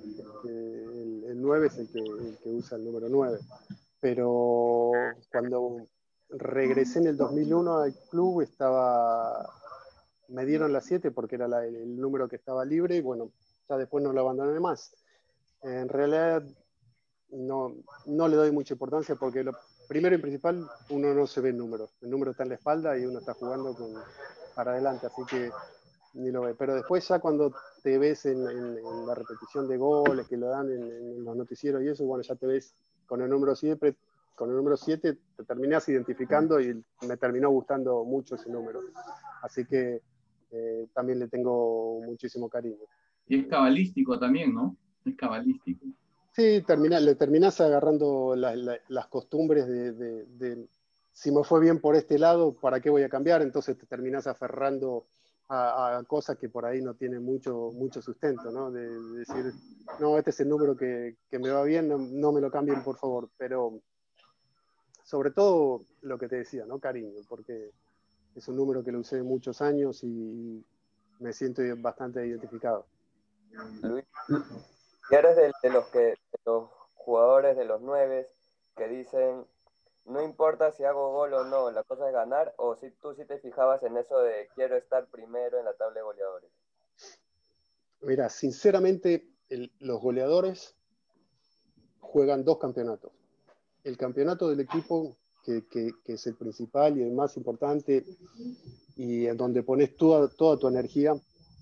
el, el nueve es el que, el que usa el número nueve. Pero cuando regresé en el dos mil uno al club, estaba, me dieron la siete porque era la, el número que estaba libre y bueno, ya después no lo abandoné más. En realidad no, no le doy mucha importancia porque lo primero y principal, uno no se ve el número. El número está en la espalda y uno está jugando con, para adelante, así que ni lo ve. Pero después ya cuando te ves en, en, en la repetición de goles que lo dan en, en los noticieros y eso, bueno, ya te ves con el número siete, con el número siete te terminás identificando y me terminó gustando mucho ese número. Así que eh, también le tengo muchísimo cariño. Y es cabalístico también, ¿no? Es cabalístico. Sí, termina, le terminás agarrando la, la, las costumbres de, de, de, si me fue bien por este lado, ¿para qué voy a cambiar? Entonces te terminás aferrando a, a cosas que por ahí no tienen mucho, mucho sustento, ¿no? De, de decir, no, este es el número que, que me va bien, no, no me lo cambien, por favor. Pero sobre todo lo que te decía, ¿no? Cariño, porque es un número que lo usé muchos años y me siento bastante identificado. Luis, y eres de, de los que de los jugadores de los nueve que dicen no importa si hago gol o no, la cosa es ganar, o si tú sí te fijabas en eso de quiero estar primero en la tabla de goleadores. Mira, sinceramente el, los goleadores juegan dos campeonatos. El campeonato del equipo, que, que, que es el principal y el más importante, y en donde pones toda, toda tu energía,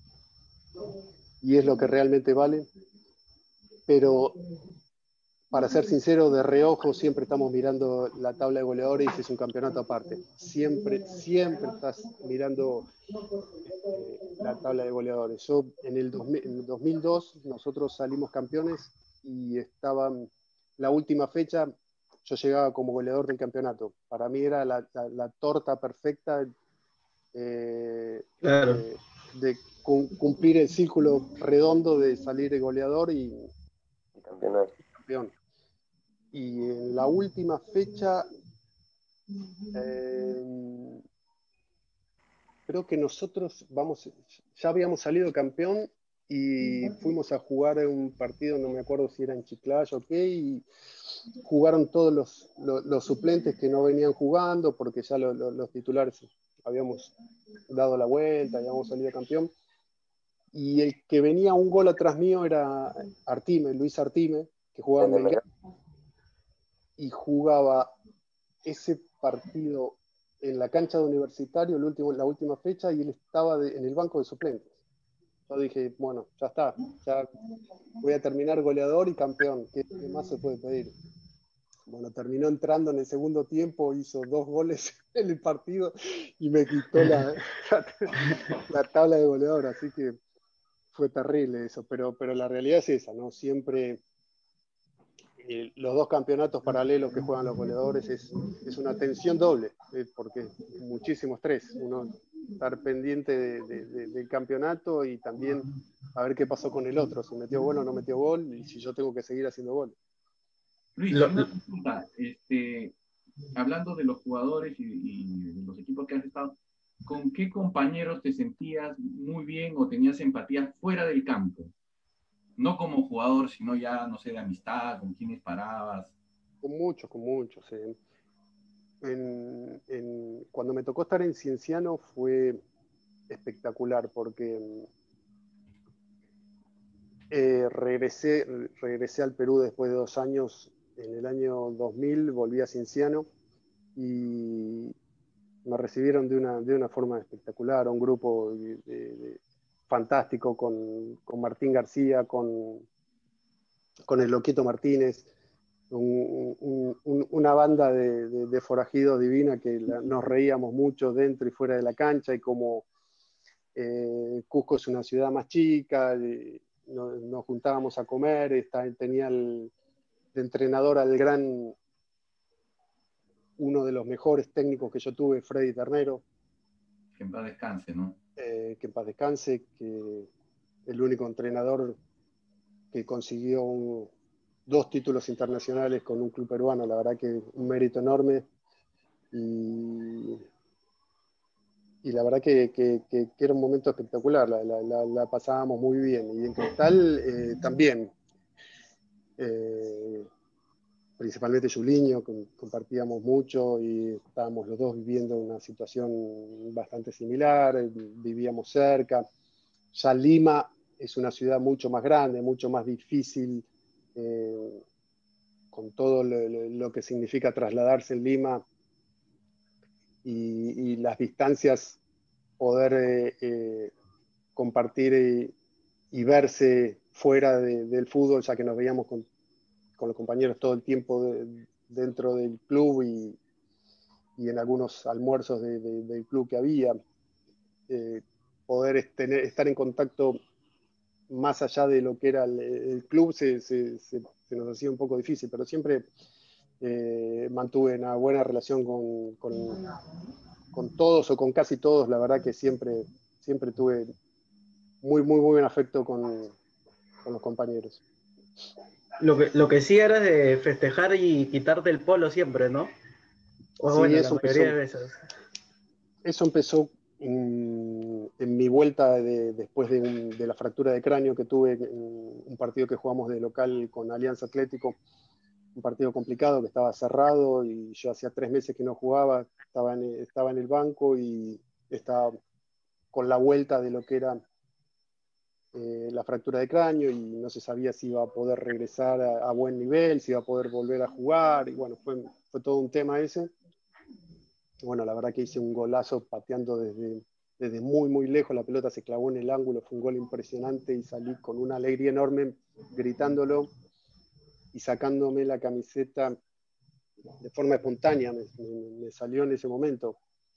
y es lo que realmente vale. Pero, para ser sincero, de reojo siempre estamos mirando la tabla de goleadores y es un campeonato aparte. Siempre, siempre estás mirando eh, la tabla de goleadores. Yo, en el, dos mil, en el dos mil dos, nosotros salimos campeones y estaban la última fecha, yo llegaba como goleador del campeonato. Para mí era la, la, la torta perfecta eh, claro. de, de cumplir el círculo redondo de salir de goleador y, y campeón. Y en la última fecha, eh, creo que nosotros vamos, ya habíamos salido campeón y fuimos a jugar un partido, no me acuerdo si era en Chiclayo o qué, y jugaron todos los, los, los suplentes que no venían jugando porque ya lo, lo, los titulares habíamos dado la vuelta, habíamos salido campeón. Y el que venía un gol atrás mío era Artime, Luis Artime, que jugaba en Melgar. Y jugaba ese partido en la cancha de Universitario, el último, la última fecha, y él estaba de, en el banco de suplentes. Yo dije, bueno, ya está, ya voy a terminar goleador y campeón, ¿qué, qué más se puede pedir? Bueno, terminó entrando en el segundo tiempo, hizo dos goles en el partido y me quitó la, la, la tabla de goleador, así que fue terrible eso, pero, pero la realidad es esa, ¿no? Siempre... los dos campeonatos paralelos que juegan los goleadores es, es una tensión doble, eh, porque es muchísimo estrés. Uno estar pendiente de, de, de, del campeonato y también a ver qué pasó con el otro, si metió gol o no metió gol, y si yo tengo que seguir haciendo gol. Luis, Lo- una pregunta, este, hablando de los jugadores y, y de los equipos que has estado, ¿con qué compañeros te sentías muy bien o tenías empatía fuera del campo? No como jugador, sino ya, no sé, de amistad, con quienes parabas. Con muchos, con muchos. eh. En, en- cuando me tocó estar en Cienciano fue espectacular porque eh, regresé, regresé al Perú después de dos años. En el año dos mil volví a Cienciano y me recibieron de una, de una forma espectacular, un grupo de, de, de, fantástico con, con Martín García, con, con el Loquito Martínez, un, un, un, una banda de, de, de forajidos divina que la, nos reíamos mucho dentro y fuera de la cancha, y como eh, Cusco es una ciudad más chica, eh, nos, nos juntábamos a comer, está, tenía el, de entrenador al gran, uno de los mejores técnicos que yo tuve, Freddy Ternero. Que en paz descanse, ¿no? Eh, que en paz descanse, que el único entrenador que consiguió un, dos títulos internacionales con un club peruano, la verdad que un mérito enorme, y, y la verdad que, que, que, que era un momento espectacular, la, la, la, la pasábamos muy bien, y en Cristal eh, también, eh, principalmente Juliño, compartíamos mucho y estábamos los dos viviendo una situación bastante similar, vivíamos cerca. Ya Lima es una ciudad mucho más grande, mucho más difícil, eh, con todo lo, lo que significa trasladarse en Lima y, y las distancias, poder eh, eh, compartir y, y verse fuera de, del fútbol, ya que nos veíamos con, con los compañeros todo el tiempo de, dentro del club y, y en algunos almuerzos de, de, del club que había, eh, poder tener, estar en contacto más allá de lo que era el, el club se, se, se, se nos hacía un poco difícil, pero siempre eh, mantuve una buena relación con, con, con todos o con casi todos. La verdad que siempre, siempre tuve muy, muy, muy buen afecto con, con los compañeros. Lo que, lo que sí era de festejar y quitarte el polo siempre, ¿no? O Sí, bueno, la eso mayoría empezó, de veces. eso empezó en, en mi vuelta de, después de, un, de la fractura de cráneo que tuve en un partido que jugamos de local con Alianza Atlético, un partido complicado que estaba cerrado y yo hacía tres meses que no jugaba, estaba en, estaba en el banco y estaba con la vuelta de lo que era eh, la fractura de cráneo y no se sabía si iba a poder regresar a, a buen nivel, si iba a poder volver a jugar, y bueno, fue, fue todo un tema ese. Bueno, la verdad que hice un golazo pateando desde, desde muy, muy lejos, la pelota se clavó en el ángulo, fue un gol impresionante y salí con una alegría enorme gritándolo y sacándome la camiseta de forma espontánea, me, me, me salió en ese momento.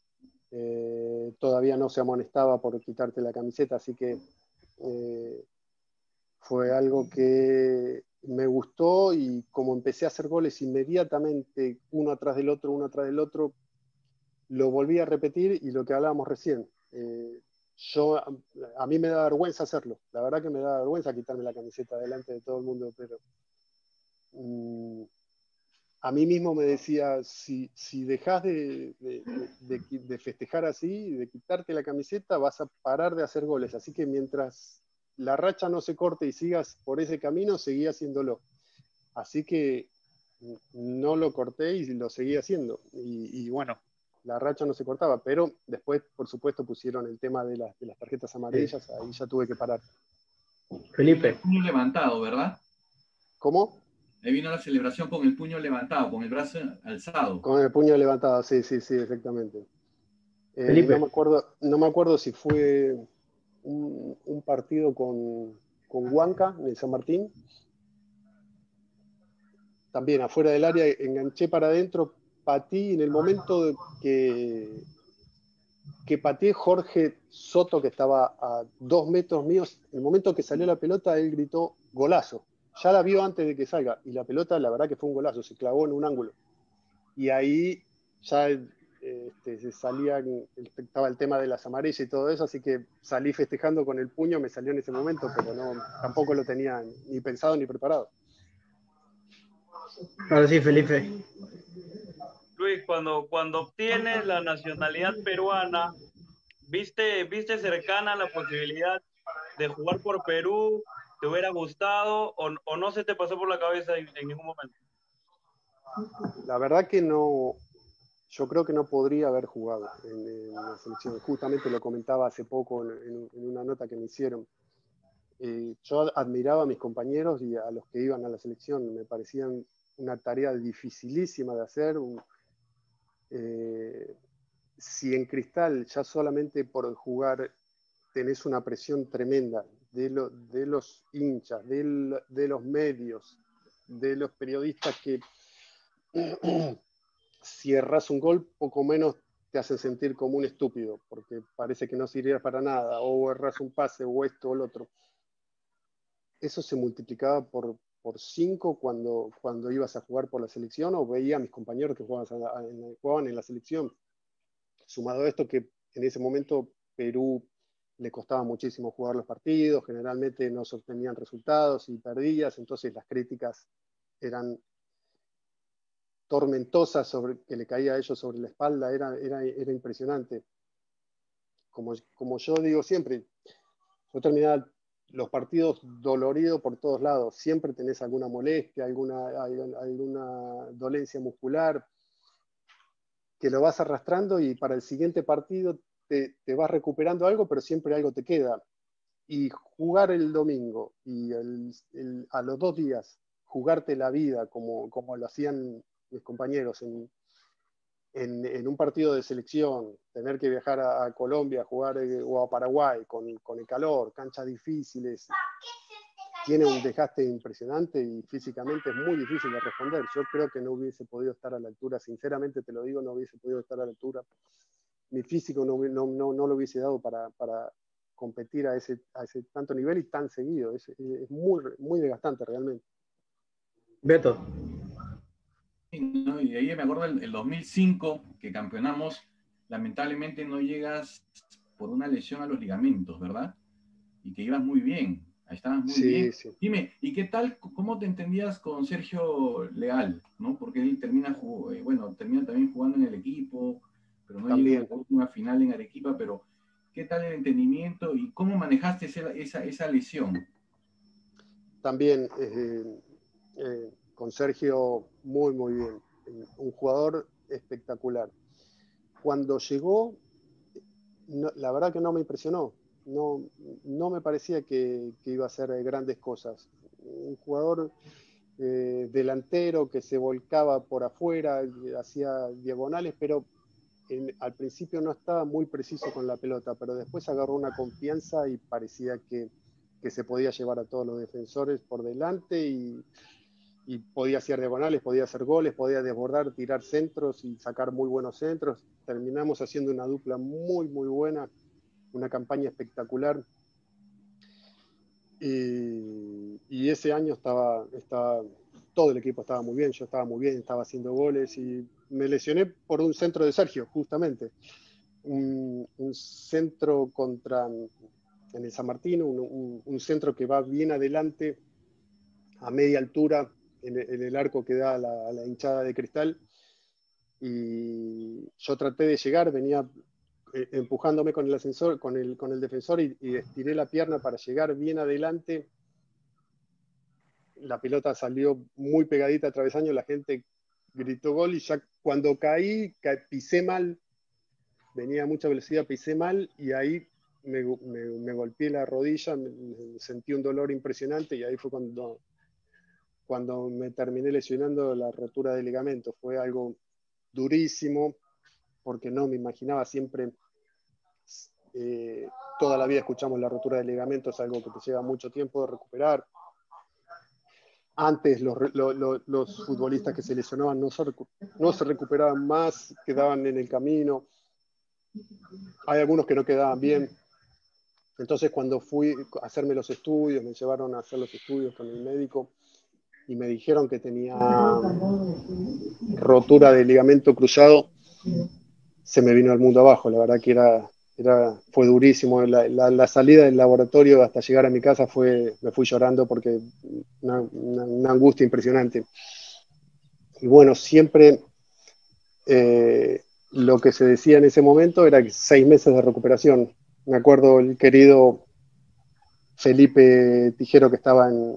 Eh, todavía no se amonestaba por quitarte la camiseta, así que eh, fue algo que me gustó, y como empecé a hacer goles inmediatamente, uno atrás del otro, uno atrás del otro, lo volví a repetir, y lo que hablábamos recién, eh, yo, a, a mí me da vergüenza hacerlo, la verdad que me da vergüenza quitarme la camiseta delante de todo el mundo, pero mmm, a mí mismo me decía, si, si dejas de, de, de, de festejar así, de quitarte la camiseta, vas a parar de hacer goles, así que mientras la racha no se corte y sigas por ese camino, seguí haciéndolo. Así que no lo corté y lo seguí haciendo. Y, y bueno, la racha no se cortaba, pero después, por supuesto, pusieron el tema de, la, de las tarjetas amarillas, sí. Ahí ya tuve que parar. Felipe. El puño levantado, ¿verdad? ¿Cómo? Ahí vino la celebración con el puño levantado, con el brazo alzado. Con el puño levantado, sí, sí, sí, exactamente. Eh, Felipe. no me acuerdo, no me acuerdo si fue un, un partido con, con Huanca en el San Martín. También afuera del área, enganché para adentro, patí en el momento de que, que pateé, Jorge Soto, que estaba a dos metros míos, en el momento que salió la pelota, él gritó golazo. Ya la vio antes de que salga, y la pelota, la verdad que fue un golazo, se clavó en un ángulo. Y ahí ya este, se salían, estaba el tema de las amarillas y todo eso, así que salí festejando con el puño, me salió en ese momento, pero no, tampoco lo tenía ni pensado ni preparado. Ahora sí, Felipe. Luis, cuando, cuando obtienes la nacionalidad peruana, ¿viste, viste cercana la posibilidad de jugar por Perú? ¿Te hubiera gustado o, o no se te pasó por la cabeza en, en ningún momento? La verdad que no, yo creo que no podría haber jugado en, en la selección. Justamente lo comentaba hace poco en, en, en una nota que me hicieron. Eh, yo admiraba a mis compañeros y a los que iban a la selección. Me parecían una tarea dificilísima de hacer. Un, eh, si en Cristal ya solamente por jugar tenés una presión tremenda de, lo, de los hinchas, de, de los medios, de los periodistas que si erras un gol, poco menos te hacen sentir como un estúpido, porque parece que no sirviera para nada, o erras un pase, o esto o lo otro. Eso se multiplicaba por, por cinco cuando, cuando ibas a jugar por la selección, o veía a mis compañeros que jugaban, a, en, jugaban en la selección. Sumado a esto que en ese momento Perú le costaba muchísimo jugar los partidos, generalmente no se obtenían resultados y perdías, entonces las críticas eran tormentosas sobre, que le caía a ellos sobre la espalda, era, era, era impresionante. Como, como yo digo siempre, yo terminaba los partidos dolorido por todos lados, siempre tenés alguna molestia, alguna, alguna dolencia muscular, que lo vas arrastrando y para el siguiente partido te, te vas recuperando algo, pero siempre algo te queda. Y jugar el domingo y el, el, a los dos días jugarte la vida como, como lo hacían mis compañeros en, en, en un partido de selección, tener que viajar a, a Colombia, jugar eh, o a Paraguay con, con el calor, canchas difíciles, tiene un desgaste impresionante y físicamente es muy difícil de responder. Yo creo que no hubiese podido estar a la altura, sinceramente te lo digo, no hubiese podido estar a la altura. Mi físico no, no, no, no lo hubiese dado para, para competir a ese, a ese tanto nivel y tan seguido. Es, es muy, muy desgastante realmente. Beto. ¿No? Y de ahí me acuerdo el, el dos mil cinco que campeonamos, lamentablemente no llegas por una lesión a los ligamentos, ¿verdad? Y que ibas muy bien, ahí estabas muy sí, bien. Sí. Dime, ¿y qué tal, cómo te entendías con Sergio Leal, ¿no? Porque él termina, bueno, termina también jugando en el equipo, pero no también. llega a la última final en Arequipa, pero ¿qué tal el entendimiento y cómo manejaste esa, esa, esa lesión? También, eh, eh, con Sergio muy, muy bien. Un jugador espectacular. Cuando llegó, no, la verdad que no me impresionó. No, no me parecía que, que iba a hacer grandes cosas. Un jugador eh, delantero que se volcaba por afuera, hacía diagonales, pero en, al principio no estaba muy preciso con la pelota, pero después agarró una confianza y parecía que, que se podía llevar a todos los defensores por delante y y podía hacer diagonales, podía hacer goles, podía desbordar, tirar centros y sacar muy buenos centros. Terminamos haciendo una dupla muy, muy buena, una campaña espectacular. Y, y ese año estaba, estaba, todo el equipo estaba muy bien, yo estaba muy bien, estaba haciendo goles y me lesioné por un centro de Sergio, justamente. Un, un centro contra, en el San Martín, un, un, un centro que va bien adelante, a media altura, en el arco que da a la, a la hinchada de Cristal, y yo traté de llegar, venía empujándome con el ascensor, con el, con el defensor y, y estiré la pierna para llegar bien adelante. La pelota salió muy pegadita a travesaño, la gente gritó gol y ya cuando caí, ca pisé mal, venía a mucha velocidad, pisé mal y ahí me, me, me golpeé la rodilla, me, me sentí un dolor impresionante y ahí fue cuando cuando me terminé lesionando la rotura de ligamento. Fue algo durísimo, porque no me imaginaba siempre, eh, toda la vida escuchamos la rotura de ligamento, es algo que te lleva mucho tiempo de recuperar. Antes los, los, los futbolistas que se lesionaban no se, no se recuperaban más, quedaban en el camino. Hay algunos que no quedaban bien. Entonces cuando fui a hacerme los estudios, me llevaron a hacer los estudios con el médico, y me dijeron que tenía rotura de ligamento cruzado. se me vino el mundo abajo. La verdad que era, era, fue durísimo. La, la, la salida del laboratorio hasta llegar a mi casa fue, me fui llorando porque una, una, una angustia impresionante. Y bueno, siempre eh, lo que se decía en ese momento era que seis meses de recuperación. Me acuerdo el querido Felipe Tijero, que estaba en,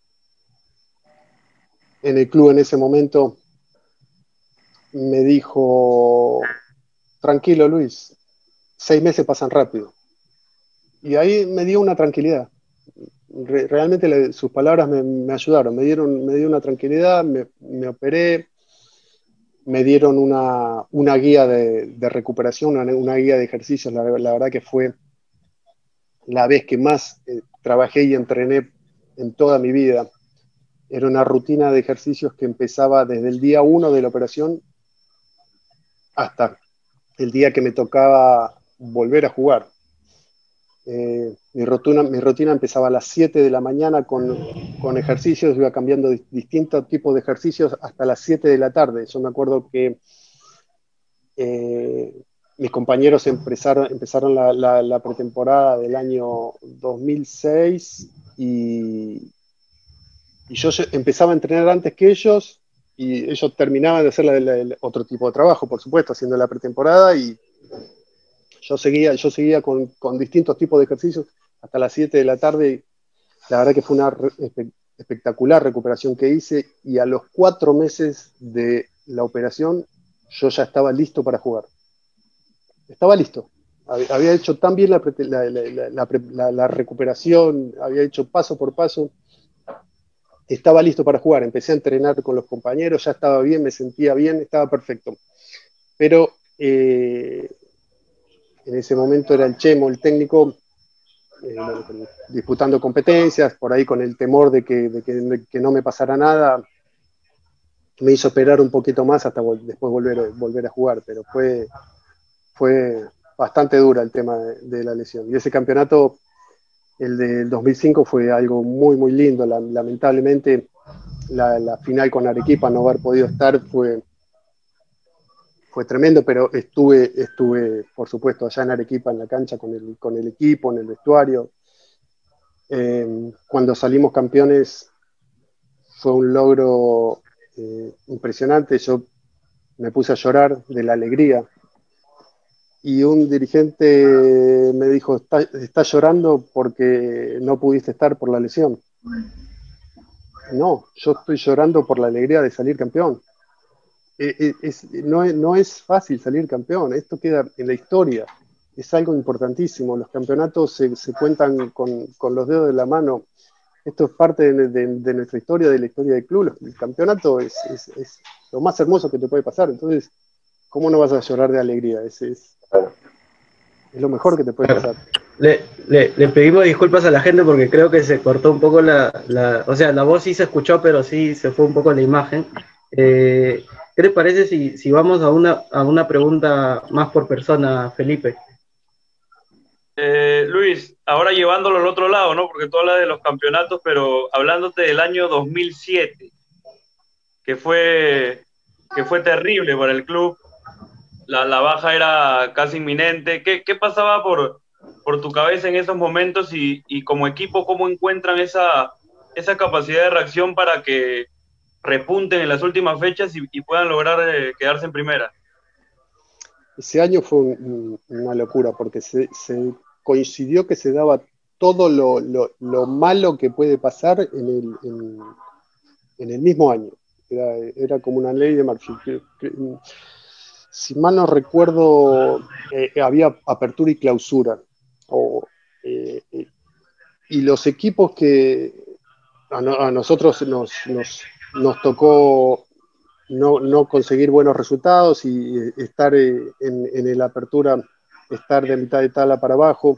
en el club en ese momento, me dijo: tranquilo, Luis, seis meses pasan rápido. Y ahí me dio una tranquilidad. Re, realmente le, sus palabras me, me ayudaron, me dieron, me dio una tranquilidad, me, me operé, me dieron una, una guía de, de recuperación, una, una guía de ejercicios. La, la verdad que fue la vez que más eh, trabajé y entrené en toda mi vida. Era una rutina de ejercicios que empezaba desde el día uno de la operación hasta el día que me tocaba volver a jugar. Eh, mi, rutina, mi rutina empezaba a las siete de la mañana con, con ejercicios, iba cambiando di distintos tipos de ejercicios hasta las siete de la tarde. Yo me acuerdo que eh, mis compañeros empezaron, empezaron la, la, la pretemporada del año dos mil seis y, y yo empezaba a entrenar antes que ellos y ellos terminaban de hacer la, la, la, otro tipo de trabajo, por supuesto, haciendo la pretemporada, y yo seguía, yo seguía con, con distintos tipos de ejercicios hasta las siete de la tarde. La verdad que fue una re, espectacular recuperación que hice, y a los cuatro meses de la operación yo ya estaba listo para jugar. Estaba listo. Había hecho tan bien la, la, la, la, la, la recuperación, había hecho paso por paso. Estaba listo para jugar, empecé a entrenar con los compañeros, ya estaba bien, me sentía bien, estaba perfecto. Pero eh, en ese momento era el Chemo, el técnico, eh, bueno, disputando competencias, por ahí con el temor de que, de que, de que no me pasara nada, me hizo esperar un poquito más hasta vol después volver, volver a jugar, pero fue, fue bastante dura el tema de, de la lesión. Y ese campeonato, el del dos mil cinco, fue algo muy, muy lindo. La, lamentablemente, la, la final con Arequipa, no haber podido estar, fue, fue tremendo, pero estuve, estuve, por supuesto, allá en Arequipa, en la cancha, con el, con el equipo, en el vestuario. Eh, cuando salimos campeones, fue un logro eh, impresionante. Yo me puse a llorar de la alegría. Y un dirigente me dijo: está, está llorando porque no pudiste estar por la lesión. No, yo estoy llorando por la alegría de salir campeón. Es, es, no, es, no es fácil salir campeón, esto queda en la historia, es algo importantísimo. Los campeonatos se, se cuentan con, con los dedos de la mano. Esto es parte de, de, de nuestra historia, de la historia del club. El campeonato es, es, es lo más hermoso que te puede pasar. Entonces, ¿cómo no vas a llorar de alegría? Es, es, es lo mejor que te puede pasar. Le, le, le pedimos disculpas a la gente porque creo que se cortó un poco la, la... O sea, la voz sí se escuchó, pero sí se fue un poco la imagen. Eh, ¿Qué te parece si, si vamos a una, a una pregunta más por persona, Felipe? Eh, Luis, ahora llevándolo al otro lado, ¿no? Porque tú hablas de los campeonatos, pero hablándote del año dos mil siete, que fue, que fue terrible para el club. La, la baja era casi inminente. ¿Qué, qué pasaba por, por tu cabeza en esos momentos? Y, y como equipo, ¿cómo encuentran esa, esa capacidad de reacción para que repunten en las últimas fechas y, y puedan lograr eh, quedarse en primera? Ese año fue un, una locura, porque se, se coincidió que se daba todo lo, lo, lo malo que puede pasar en el, en, en el mismo año. Era, era como una ley de Murphy. Si mal no recuerdo, eh, había apertura y clausura. O, eh, eh, y los equipos que a, no, a nosotros nos, nos, nos tocó no, no conseguir buenos resultados y estar eh, en, en el apertura, estar de mitad de tabla para abajo.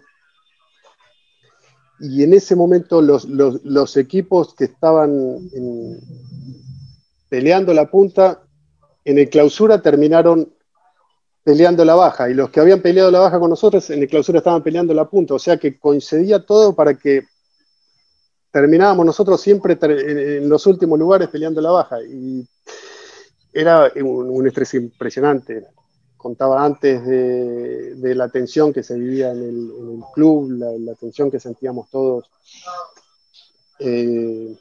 Y en ese momento los, los, los equipos que estaban en, peleando la punta, en el clausura terminaron peleando la baja, y los que habían peleado la baja con nosotros en el clausura estaban peleando la punta, o sea que coincidía todo para que terminábamos nosotros siempre en los últimos lugares peleando la baja, y era un, un estrés impresionante. contaba antes de, de la tensión que se vivía en el, en el club, la, la tensión que sentíamos todos. Eh,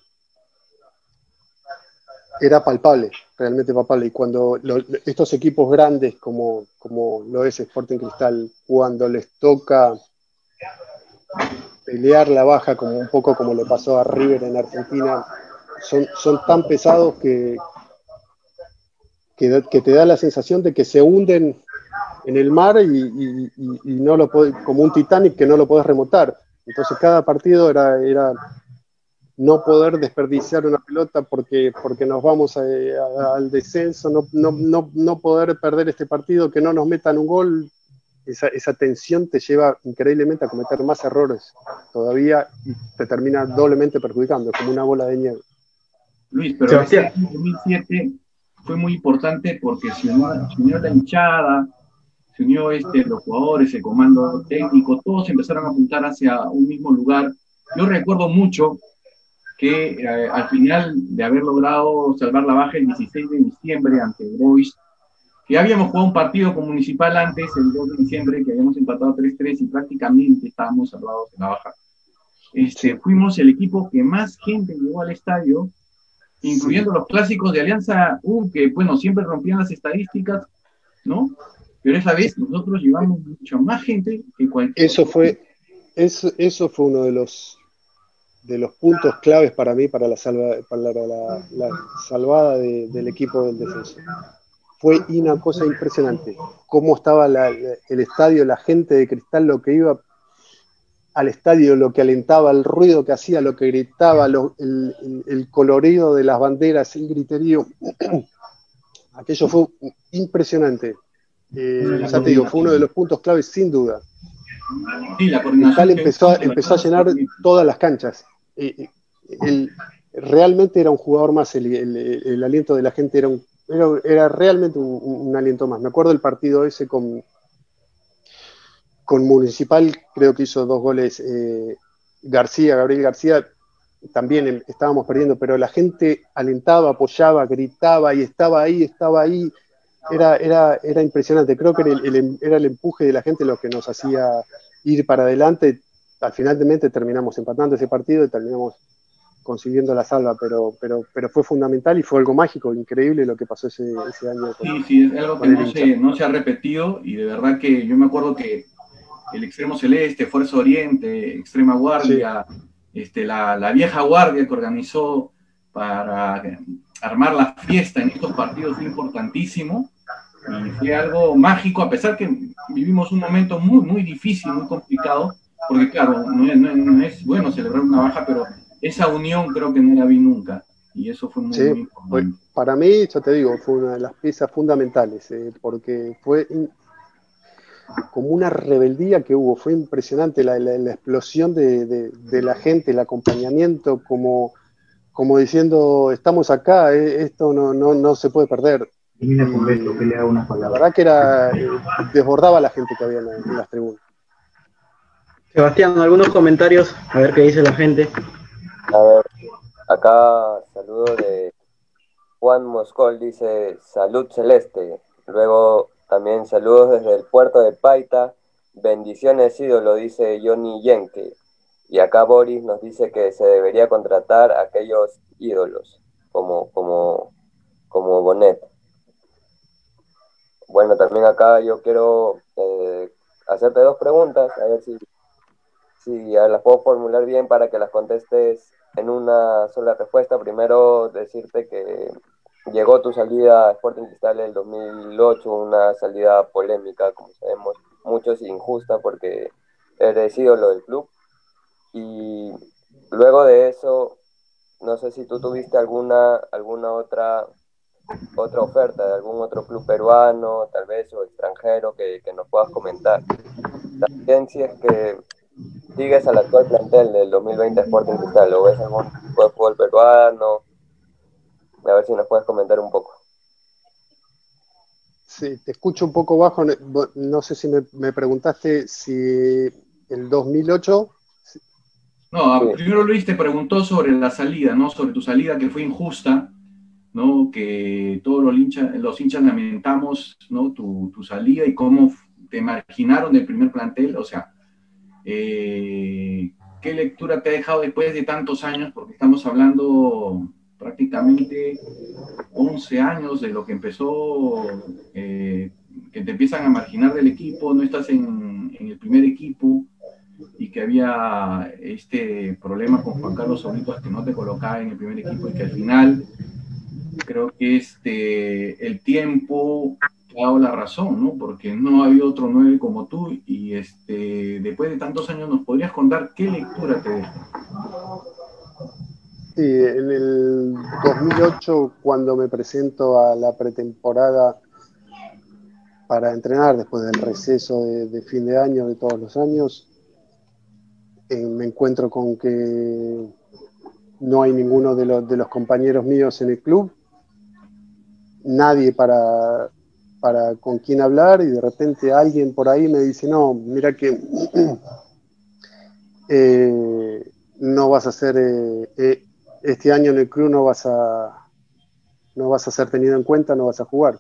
era palpable, realmente palpable. Y cuando lo, estos equipos grandes como, como lo es Sporting Cristal, cuando les toca pelear la baja, como un poco como le pasó a River en Argentina, son, son tan pesados que, que, que te da la sensación de que se hunden en el mar y, y, y, y no lo puede, como un Titanic que no lo podés remontar. Entonces cada partido era, era no poder desperdiciar una pelota porque, porque nos vamos a, a, al descenso, no, no, no, no poder perder este partido, que no nos metan un gol. Esa, esa tensión te lleva increíblemente a cometer más errores todavía y te termina doblemente perjudicando, como una bola de nieve. Luis, pero ese año dos mil siete fue muy importante porque se unió, se unió la hinchada, se unió este, los jugadores, el comando técnico, todos empezaron a apuntar hacia un mismo lugar. Yo recuerdo mucho que eh, al final de haber logrado salvar la baja el dieciséis de diciembre ante Boys, que habíamos jugado un partido con Municipal antes, el dos de diciembre, que habíamos empatado tres tres y prácticamente estábamos salvados en la baja. Este, fuimos el equipo que más gente llegó al estadio, incluyendo sí. los clásicos de Alianza U, que bueno, siempre rompían las estadísticas, ¿no? Pero esa vez nosotros llevamos mucho más gente que cualquier Eso otro. fue, eso, eso fue uno de los de los puntos claves para mí, para la, salva, para la, la, la salvada de, del equipo del descenso. Fue una cosa impresionante, cómo estaba la, la, el estadio, la gente de Cristal, lo que iba al estadio, lo que alentaba, el ruido que hacía, lo que gritaba, lo, el, el, el colorido de las banderas, el griterío. Aquello fue impresionante. Eh, ya te digo, fue uno de los puntos claves sin duda. Sí, la coordinación Cristal empezó, empezó a llenar todas las canchas. Eh, el, realmente era un jugador más, el, el, el aliento de la gente era, un, era, era realmente un, un aliento más. Me acuerdo del partido ese con, con Municipal, creo que hizo dos goles eh, García, Gabriel García, también estábamos perdiendo, pero la gente alentaba, apoyaba, gritaba y estaba ahí, estaba ahí. Era, era, era impresionante, creo que era el, era el empuje de la gente lo que nos hacía ir para adelante. Al finalmente terminamos empatando ese partido y terminamos consiguiendo la salva, pero, pero, pero fue fundamental y fue algo mágico, increíble lo que pasó ese, ese año. Con, sí, sí, es algo que no se, no se ha repetido y de verdad que yo me acuerdo que el Extremo Celeste, Fuerza Oriente, Extrema Guardia, sí. este, la, la vieja guardia que organizó para armar la fiesta en estos partidos fue importantísimo y fue algo mágico, a pesar que vivimos un momento muy, muy difícil, muy complicado, porque claro, no es, no, es, no es bueno celebrar una baja, pero esa unión creo que no la vi nunca y eso fue muy, sí, muy importante. Para mí, yo te digo, fue una de las piezas fundamentales, eh, porque fue in, como una rebeldía que hubo, fue impresionante la, la, la explosión de, de, de la gente, el acompañamiento, como como diciendo, estamos acá, eh, esto no, no, no se puede perder. Y, con esto, que le haga una palabra. La verdad que era, eh, desbordaba a la gente que había en, en las tribunas. Sebastián, algunos comentarios, a ver qué dice la gente. A ver, acá saludo de Juan Moscol, dice, salud celeste. Luego también saludos desde el puerto de Paita, bendiciones ídolo, dice Johnny Yenke. Y acá Boris nos dice que se debería contratar a aquellos ídolos, como, como, como Bonet. Bueno, también acá yo quiero eh, hacerte dos preguntas, a ver si, si las puedo formular bien para que las contestes en una sola respuesta. Primero, decirte que llegó tu salida a Sporting Cristal en el dos mil ocho, una salida polémica, como sabemos, muchos injusta porque eres ídolo del club. Y luego de eso, no sé si tú tuviste alguna, alguna otra, otra oferta de algún otro club peruano, tal vez, o extranjero, que, que nos puedas comentar. También si es que sigues al actual plantel del dos mil veinte Sporting Cristal, o ves algún tipo de fútbol peruano, a ver si nos puedes comentar un poco. Sí, te escucho un poco bajo, no sé si me, me preguntaste si el dos mil ocho... No, primero Luis te preguntó sobre la salida, ¿no? Sobre tu salida que fue injusta ¿no? Que todos los hinchas, los hinchas lamentamos, ¿no? tu, tu salida y cómo te marginaron del primer plantel, o sea, eh, ¿qué lectura te ha dejado después de tantos años? Porque estamos hablando prácticamente once años de lo que empezó, eh, que te empiezan a marginar del equipo, no estás en, en el primer equipo, y que había este problema con Juan Carlos Oblitos que no te colocaba en el primer equipo y que al final creo que este, el tiempo te ha dado la razón, ¿no? Porque no había otro nueve como tú y este, después de tantos años nos podrías contar qué lectura te deja. Sí, en el dos mil ocho, cuando me presento a la pretemporada para entrenar después del receso de, de fin de año de todos los años, eh, me encuentro con que no hay ninguno de los, de los compañeros míos en el club, nadie para, para con quien hablar, y de repente alguien por ahí me dice, no, mira que eh, no vas a ser, eh, eh, este año en el club no vas a, no vas a ser tenido en cuenta, no vas a jugar.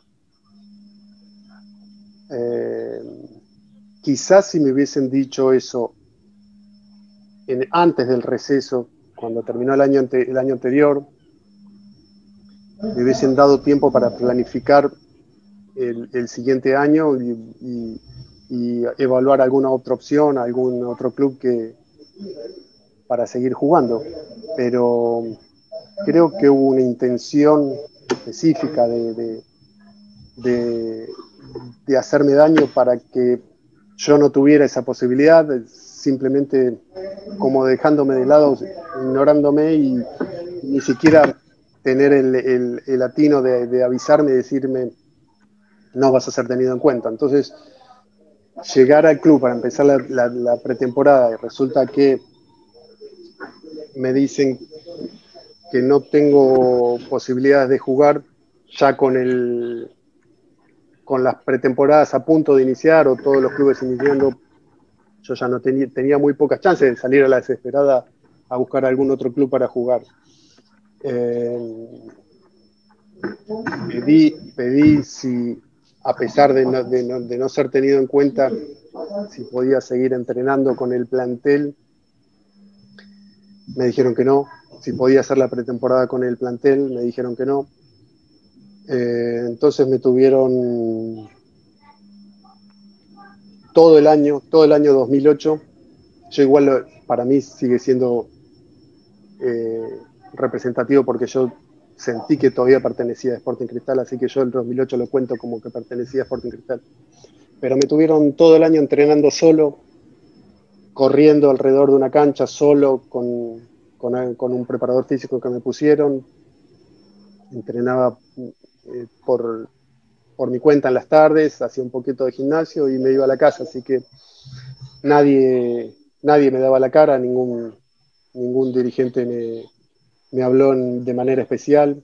Eh, quizás si me hubiesen dicho eso en, antes del receso, cuando terminó el año, ante, el año anterior, me hubiesen dado tiempo para planificar el, el siguiente año y, y, y evaluar alguna otra opción, algún otro club que para seguir jugando. Pero creo que hubo una intención específica de, de, de, de hacerme daño para que yo no tuviera esa posibilidad, simplemente como dejándome de lado, ignorándome y ni siquiera tener el, el, el atino de, de avisarme y decirme no vas a ser tenido en cuenta. Entonces, llegar al club para empezar la, la, la pretemporada y resulta que me dicen que no tengo posibilidades de jugar ya con el con las pretemporadas a punto de iniciar o todos los clubes iniciando, yo ya no tenía, tenía muy pocas chances de salir a la desesperada a buscar algún otro club para jugar. Eh, pedí, pedí si, a pesar de no, de, no, de no ser tenido en cuenta, si podía seguir entrenando con el plantel. Me dijeron que no. Si podía hacer la pretemporada con el plantel, me dijeron que no. Eh, entonces me tuvieron todo el año, todo el año dos mil ocho. Yo igual, para mí sigue siendo eh, representativo porque yo sentí que todavía pertenecía a Sporting Cristal, así que yo el dos mil ocho lo cuento como que pertenecía a Sporting Cristal. Pero me tuvieron todo el año entrenando solo, corriendo alrededor de una cancha solo, con, con, con un preparador físico que me pusieron. Entrenaba eh, por, por mi cuenta en las tardes, hacía un poquito de gimnasio y me iba a la casa, así que nadie, nadie me daba la cara, ningún, ningún dirigente me, me habló en, de manera especial.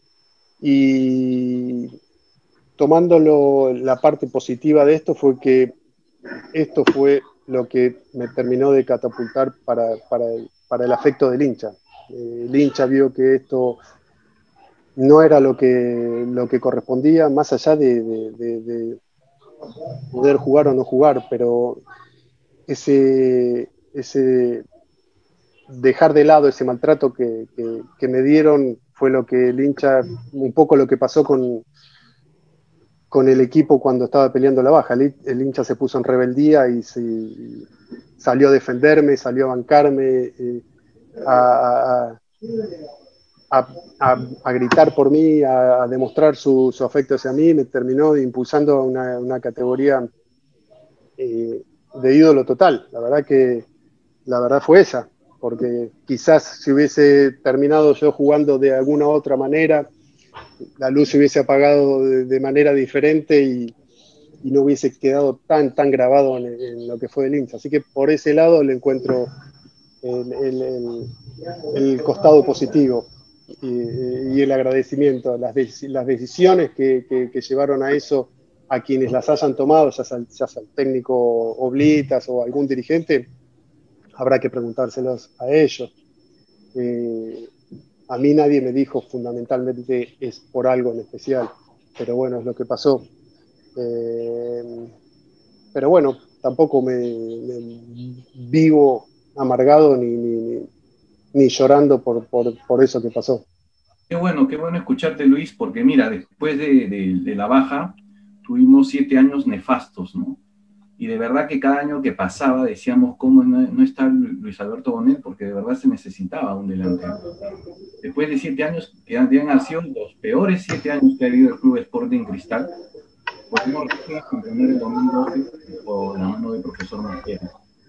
Y tomándolo, la parte positiva de esto fue que esto fue lo que me terminó de catapultar para, para, el, para el afecto del hincha. Eh, el hincha vio que esto no era lo que, lo que correspondía, más allá de, de, de, de poder jugar o no jugar, pero ese, ese dejar de lado ese maltrato que, que, que me dieron fue lo que el hincha, un poco lo que pasó con, con el equipo cuando estaba peleando la baja. El, el hincha se puso en rebeldía y se, salió a defenderme, salió a bancarme, eh, a, a, a, a gritar por mí, a, a demostrar su, su afecto hacia mí. Me terminó impulsando a una, una categoría eh, de ídolo total. La verdad que la verdad fue esa, porque quizás si hubiese terminado yo jugando de alguna otra manera, la luz se hubiese apagado de, de manera diferente y, y no hubiese quedado tan, tan grabado en, en lo que fue el hincha. Así que por ese lado le encuentro el, el, el, el costado positivo y, y el agradecimiento, las, de, las decisiones que, que, que llevaron a eso, a quienes las hayan tomado, ya sea, ya sea el técnico Oblitas o algún dirigente, habrá que preguntárselos a ellos. Eh, a mí nadie me dijo fundamentalmente es por algo en especial, pero bueno, es lo que pasó. Eh, pero bueno, tampoco me, me vivo amargado ni, ni, ni llorando por, por, por eso que pasó. Qué bueno, qué bueno escucharte, Luis, porque mira, después de, de, de la baja tuvimos siete años nefastos, ¿no? Y de verdad que cada año que pasaba decíamos, ¿cómo no, no está Luis Alberto Bonet? Porque de verdad se necesitaba un delantero. Después de siete años, que han sido los peores siete años que ha habido el Club Sporting Cristal, volvimos a campeonar el dos mil doce por la mano del profesor Mosquera.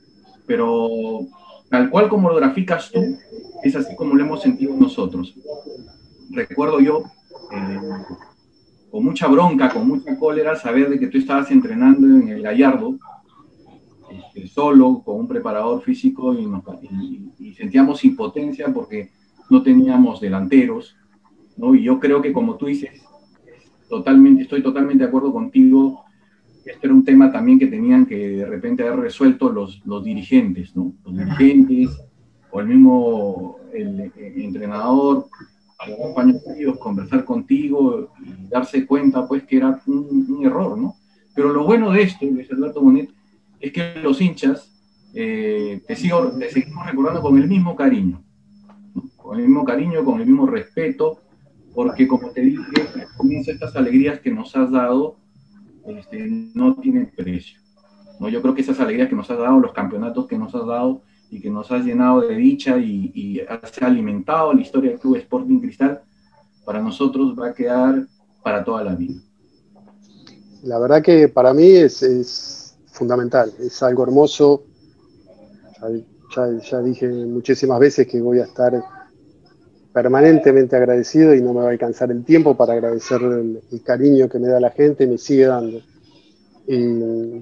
Pero tal cual como lo graficas tú, es así como lo hemos sentido nosotros. Recuerdo yo, eh, con mucha bronca, con mucha cólera, saber de que tú estabas entrenando en el Gallardo, este, solo, con un preparador físico, y, nos, y, y sentíamos impotencia porque no teníamos delanteros, ¿no? Y yo creo que, como tú dices, totalmente, estoy totalmente de acuerdo contigo, este era un tema también que tenían que de repente haber resuelto los, los dirigentes, ¿no? Los dirigentes, o el mismo el, el entrenador, acompañar a conversar contigo y darse cuenta pues que era un, un error, ¿no? Pero lo bueno de esto, Luis Alberto Bonet, es que los hinchas eh, te, sigo, te seguimos recordando con el mismo cariño, ¿no? Con el mismo cariño, con el mismo respeto, porque como te dije, comienza estas alegrías que nos has dado, este, no tienen precio, ¿no? Yo creo que esas alegrías que nos has dado, los campeonatos que nos has dado, y que nos has llenado de dicha y, y has alimentado la historia del Club Sporting Cristal, para nosotros va a quedar para toda la vida. La verdad que para mí es, es fundamental, es algo hermoso. Ya, ya, ya dije muchísimas veces que voy a estar permanentemente agradecido y no me va a alcanzar el tiempo para agradecer el, el cariño que me da la gente y me sigue dando. Y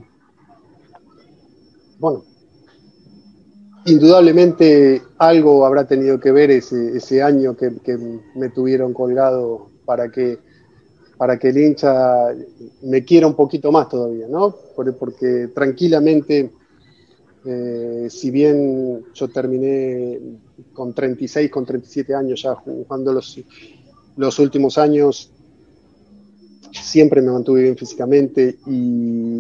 bueno, indudablemente algo habrá tenido que ver ese, ese año que, que me tuvieron colgado para que, para que el hincha me quiera un poquito más todavía, ¿no? Porque tranquilamente, eh, si bien yo terminé con treinta y seis, con treinta y siete años ya jugando los, los últimos años, siempre me mantuve bien físicamente y,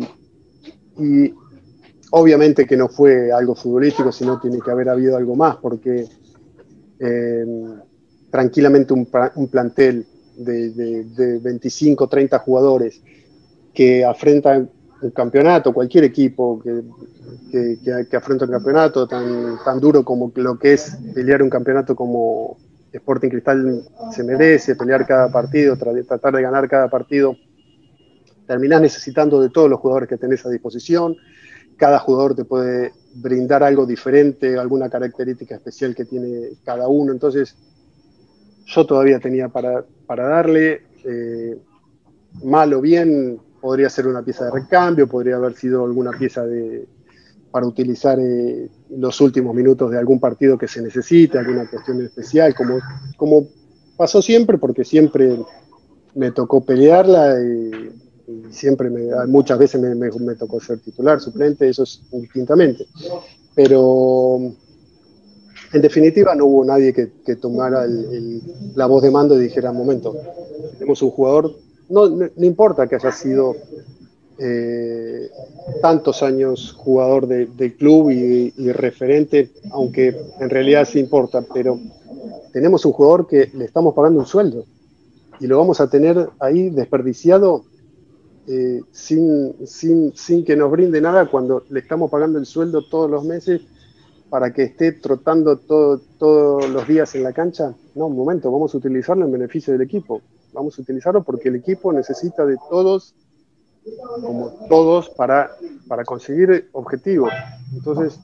y obviamente que no fue algo futbolístico, sino tiene que haber habido algo más, porque eh, tranquilamente un, un plantel de, de, de veinticinco, treinta jugadores que afrentan un campeonato, cualquier equipo que, que, que, que afronta un campeonato tan, tan duro como lo que es pelear un campeonato como Sporting Cristal se merece, pelear cada partido, tra tratar de ganar cada partido, terminás necesitando de todos los jugadores que tenés a disposición. Cada jugador te puede brindar algo diferente, alguna característica especial que tiene cada uno. Entonces, yo todavía tenía para, para darle, eh, mal o bien, podría ser una pieza de recambio, podría haber sido alguna pieza de, para utilizar eh, los últimos minutos de algún partido que se necesite, alguna cuestión especial, como, como pasó siempre, porque siempre me tocó pelearla y, y siempre, me, muchas veces me, me, me tocó ser titular, suplente, eso es indistintamente. Pero en definitiva no hubo nadie que, que tomara el, el, la voz de mando y dijera, momento, tenemos un jugador, no, no, no importa que haya sido eh, tantos años jugador de, del club y, y referente, aunque en realidad sí importa, pero tenemos un jugador que le estamos pagando un sueldo y lo vamos a tener ahí desperdiciado eh, sin, sin, sin que nos brinde nada cuando le estamos pagando el sueldo todos los meses para que esté trotando todo, todos los días en la cancha. No, un momento, vamos a utilizarlo en beneficio del equipo. Vamos a utilizarlo porque el equipo necesita de todos, como todos, para, para conseguir objetivos. Entonces,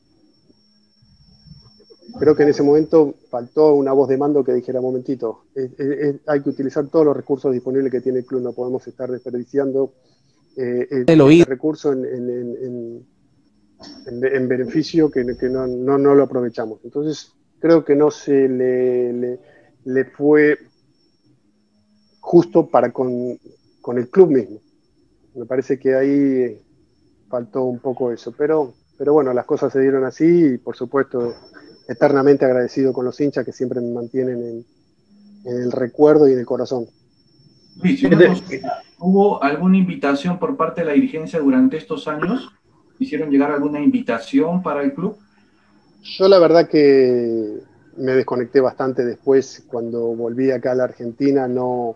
creo que en ese momento faltó una voz de mando que dijera, momentito, es, es, es, hay que utilizar todos los recursos disponibles que tiene el club, no podemos estar desperdiciando eh, el recurso en, en, en, en, en beneficio que, que no, no, no lo aprovechamos. Entonces, creo que no se le, le, le fue justo para con, con el club mismo. Me parece que ahí faltó un poco eso, pero, pero bueno, las cosas se dieron así y por supuesto eternamente agradecido con los hinchas que siempre me mantienen en, en el recuerdo y en el corazón. Luis, ¿hubo alguna invitación por parte de la dirigencia durante estos años? ¿Hicieron llegar alguna invitación para el club? Yo la verdad que me desconecté bastante después, cuando volví acá a la Argentina, no,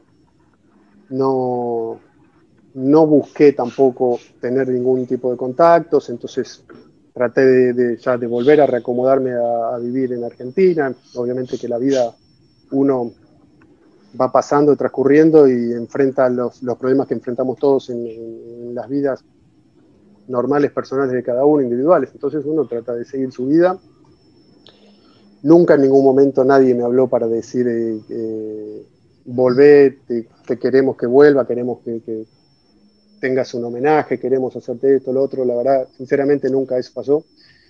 no, no busqué tampoco tener ningún tipo de contactos, entonces traté de, de, ya de volver a reacomodarme a, a vivir en Argentina. Obviamente que la vida uno va pasando, transcurriendo y enfrenta los, los problemas que enfrentamos todos en, en, en las vidas normales, personales de cada uno, individuales. Entonces uno trata de seguir su vida. Nunca en ningún momento nadie me habló para decir eh, eh, volvé, te, te queremos que vuelva, queremos que, que tengas un homenaje, queremos hacerte esto, lo otro. La verdad, sinceramente nunca eso pasó.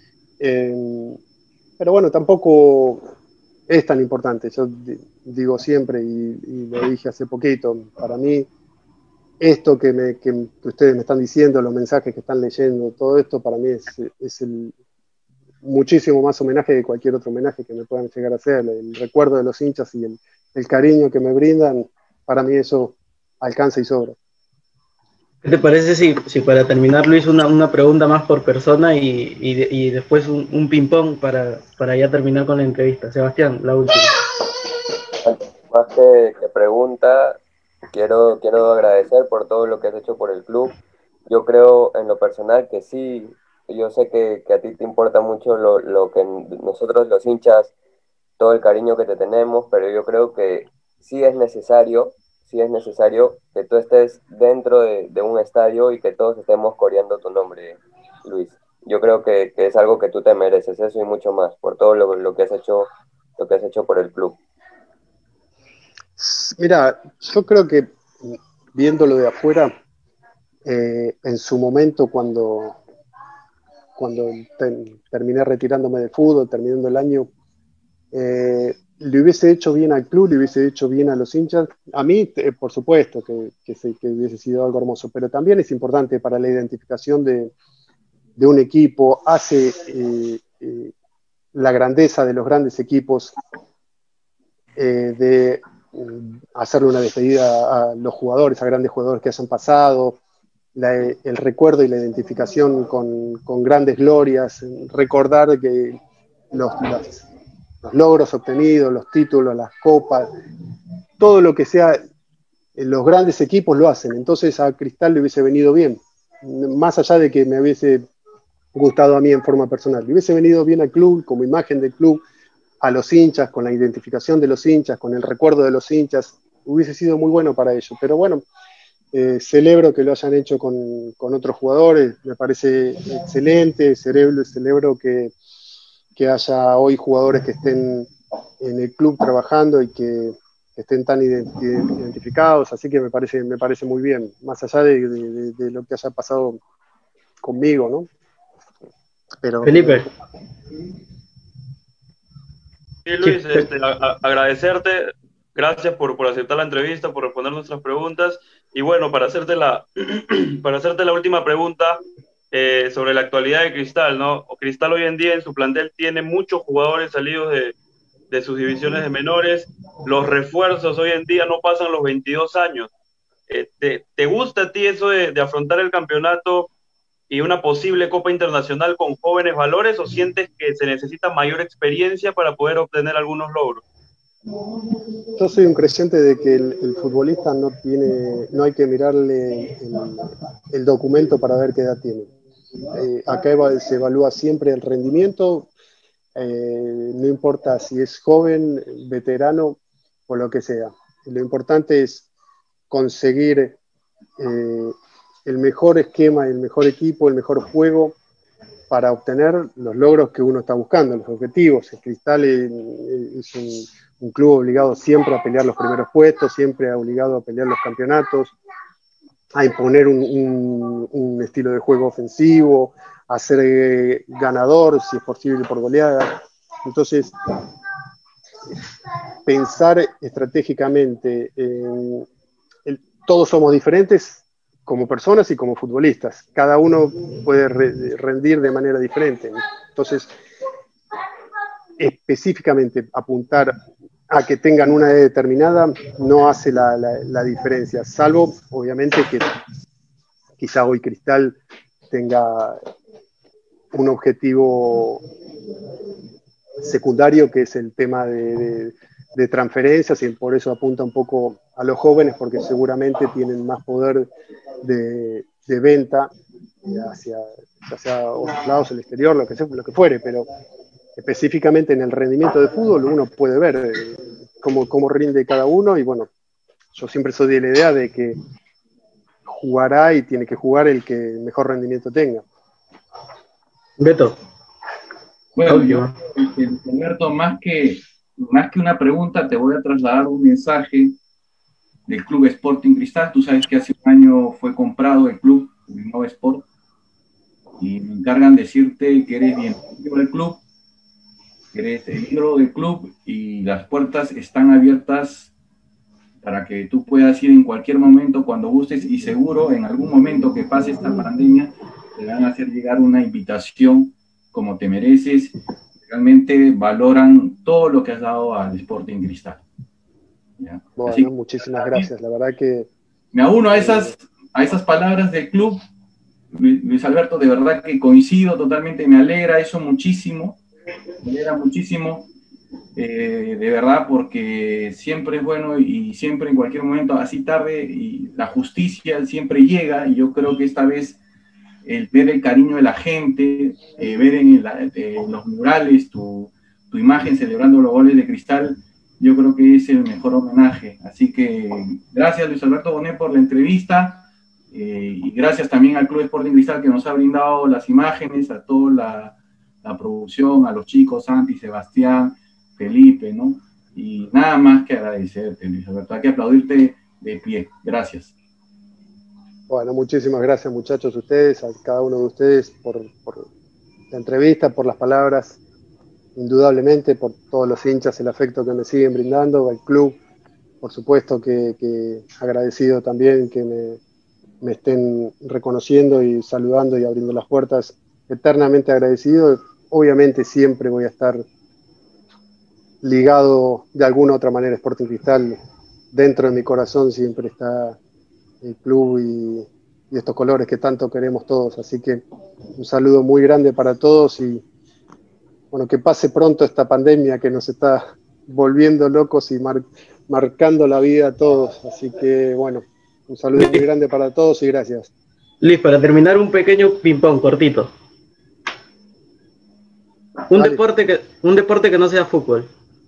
Eh, pero bueno, tampoco es tan importante. Yo digo siempre, y, y lo dije hace poquito, para mí esto que, me, que, que ustedes me están diciendo, los mensajes que están leyendo, todo esto para mí es, es el muchísimo más homenaje que cualquier otro homenaje que me puedan llegar a hacer. El recuerdo de los hinchas y el, el cariño que me brindan, para mí eso alcanza y sobra. ¿Qué te parece si, si para terminar, Luis, una, una pregunta más por persona y, y, de, y después un, un ping-pong para, para ya terminar con la entrevista? Sebastián, la última. Más que, que pregunta, quiero, quiero agradecer por todo lo que has hecho por el club. Yo creo en lo personal que sí, yo sé que, que a ti te importa mucho lo, lo que nosotros los hinchas, todo el cariño que te tenemos, pero yo creo que sí es necesario sí es necesario que tú estés dentro de, de un estadio y que todos estemos coreando tu nombre, Luis. Yo creo que, que es algo que tú te mereces, eso y mucho más, por todo lo, lo que has hecho, lo que has hecho por el club. Mira, yo creo que viéndolo de afuera, eh, en su momento cuando, cuando te, terminé retirándome del fútbol, terminando el año, eh, le hubiese hecho bien al club, le hubiese hecho bien a los hinchas. A mí, eh, por supuesto, que, que, se, que hubiese sido algo hermoso, pero también es importante para la identificación de, de un equipo, hace eh, eh, la grandeza de los grandes equipos, eh, de um, hacerle una despedida a los jugadores, a grandes jugadores que hayan pasado, la, el recuerdo y la identificación con, con grandes glorias, recordar que los, los los logros obtenidos, los títulos, las copas, todo lo que sea, los grandes equipos lo hacen. Entonces a Cristal le hubiese venido bien, más allá de que me hubiese gustado a mí en forma personal, le hubiese venido bien al club, como imagen del club, a los hinchas, con la identificación de los hinchas, con el recuerdo de los hinchas, hubiese sido muy bueno para ellos. Pero bueno, eh, celebro que lo hayan hecho con, con otros jugadores, me parece excelente, celebro, celebro que que haya hoy jugadores que estén en el club trabajando y que, que estén tan identificados, así que me parece, me parece muy bien, más allá de, de, de lo que haya pasado conmigo, ¿no? Pero, Felipe. Sí, Luis, este, a, a, agradecerte, gracias por, por aceptar la entrevista, por responder nuestras preguntas, y bueno, para hacerte la, para hacerte la última pregunta, Eh, sobre la actualidad de Cristal, ¿no? Cristal hoy en día en su plantel tiene muchos jugadores salidos de, de sus divisiones de menores, los refuerzos hoy en día no pasan los veintidós años. Eh, ¿te, ¿Te gusta a ti eso de, de afrontar el campeonato y una posible Copa Internacional con jóvenes valores, o sientes que se necesita mayor experiencia para poder obtener algunos logros? Yo soy un creyente de que el, el futbolista no tiene, no hay que mirarle el, el documento para ver qué edad tiene. Eh, acá se evalúa siempre el rendimiento, eh, no importa si es joven, veterano o lo que sea. Lo importante es conseguir eh, el mejor esquema, el mejor equipo, el mejor juego para obtener los logros que uno está buscando, los objetivos. El Cristal es, es un, un club obligado siempre a pelear los primeros puestos, siempre obligado a pelear los campeonatos, a imponer un, un, un estilo de juego ofensivo, a ser eh, ganador, si es posible, por goleada. Entonces, pensar estratégicamente, en, en, todos somos diferentes como personas y como futbolistas. Cada uno puede re, rendir de manera diferente. Entonces, específicamente apuntar a que tengan una edad determinada no hace la, la, la diferencia, salvo obviamente que quizá hoy Cristal tenga un objetivo secundario, que es el tema de, de, de transferencias, y por eso apunta un poco a los jóvenes, porque seguramente tienen más poder de, de venta hacia, hacia otros lados, el exterior, lo que, sea, lo que fuere, pero específicamente en el rendimiento de fútbol uno puede ver eh, cómo, cómo rinde cada uno, y bueno, yo siempre soy de la idea de que jugará y tiene que jugar el que mejor rendimiento tenga. Beto. Bueno, yo, Alberto, más que, más que una pregunta, te voy a trasladar un mensaje del Club Sporting Cristal. Tú sabes que hace un año fue comprado el club, el Nova Sport, y me encargan decirte que eres bienvenido del club, que eres el ídolo del club, y las puertas están abiertas para que tú puedas ir en cualquier momento cuando gustes, y seguro en algún momento que pase esta pandemia te van a hacer llegar una invitación como te mereces. Realmente valoran todo lo que has dado al Sporting Cristal. ¿Ya? Bueno, Así, muchísimas gracias, la verdad que... Me auno a esas, a esas palabras del club, Luis Alberto, de verdad que coincido totalmente, me alegra eso muchísimo, me alegra muchísimo, eh, de verdad, porque siempre es bueno y siempre en cualquier momento, así tarde, y la justicia siempre llega, y yo creo que esta vez el ver el cariño de la gente, eh, ver en, la, en los murales tu, tu imagen celebrando los goles de Cristal, yo creo que es el mejor homenaje. Así que gracias, Luis Alberto Bonet, por la entrevista, eh, y gracias también al Club Sporting Cristal, que nos ha brindado las imágenes, a toda la, la producción, a los chicos, Santi, Sebastián, Felipe, ¿no? Y nada más que agradecerte, Luis Alberto, hay que aplaudirte de pie. Gracias. Bueno, muchísimas gracias, muchachos, a ustedes, a cada uno de ustedes por, por la entrevista, por las palabras, indudablemente, por todos los hinchas, el afecto que me siguen brindando, al club, por supuesto que, que agradecido también que me, me estén reconociendo y saludando y abriendo las puertas, eternamente agradecido. Obviamente siempre voy a estar ligado de alguna u otra manera a Sporting Cristal, dentro de mi corazón siempre está el club y, y estos colores que tanto queremos todos, así que un saludo muy grande para todos, y bueno, que pase pronto esta pandemia que nos está volviendo locos y mar, marcando la vida a todos, así que bueno, un saludo muy grande para todos y gracias. Luis, para terminar, un pequeño ping-pong cortito. Un Dale. deporte que un deporte que no sea fútbol.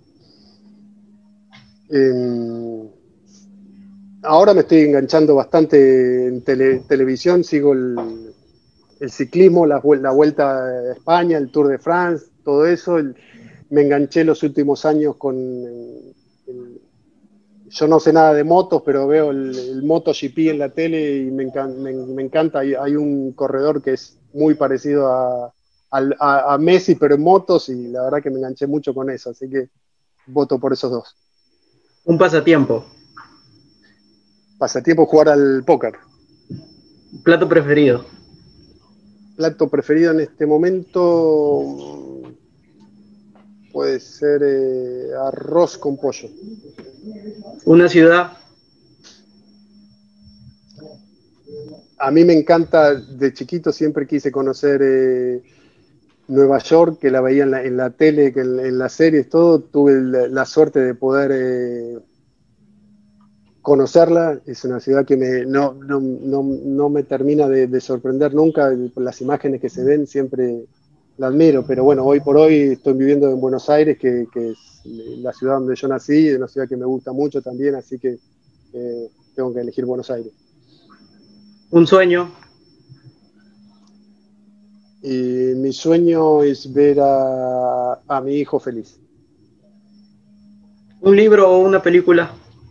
Eh, ahora me estoy enganchando bastante en tele, televisión, sigo el, el ciclismo, la, la Vuelta a España, el Tour de France, todo eso. El, me enganché los últimos años con... El, el, yo no sé nada de motos, pero veo el, el MotoGP en la tele y me, encan, me, me encanta. Hay, hay un corredor que es muy parecido a, a, a Messi, pero en motos, y la verdad que me enganché mucho con eso, así que voto por esos dos. Un pasatiempo. Pasatiempo, jugar al póker. Plato preferido. Plato preferido en este momento puede ser eh, arroz con pollo. Una ciudad. A mí me encanta, de chiquito siempre quise conocer eh, Nueva York, que la veía en la, en la tele, que en, en las series, todo. Tuve la, la suerte de poder eh, conocerla. Es una ciudad que me, no, no, no, no me termina de, de sorprender nunca. Las imágenes que se ven siempre la admiro, pero bueno, hoy por hoy estoy viviendo en Buenos Aires, que, que es la ciudad donde yo nací, es una ciudad que me gusta mucho también, así que eh, tengo que elegir Buenos Aires. Un sueño. Y mi sueño es ver a, a mi hijo feliz. Un libro o una película.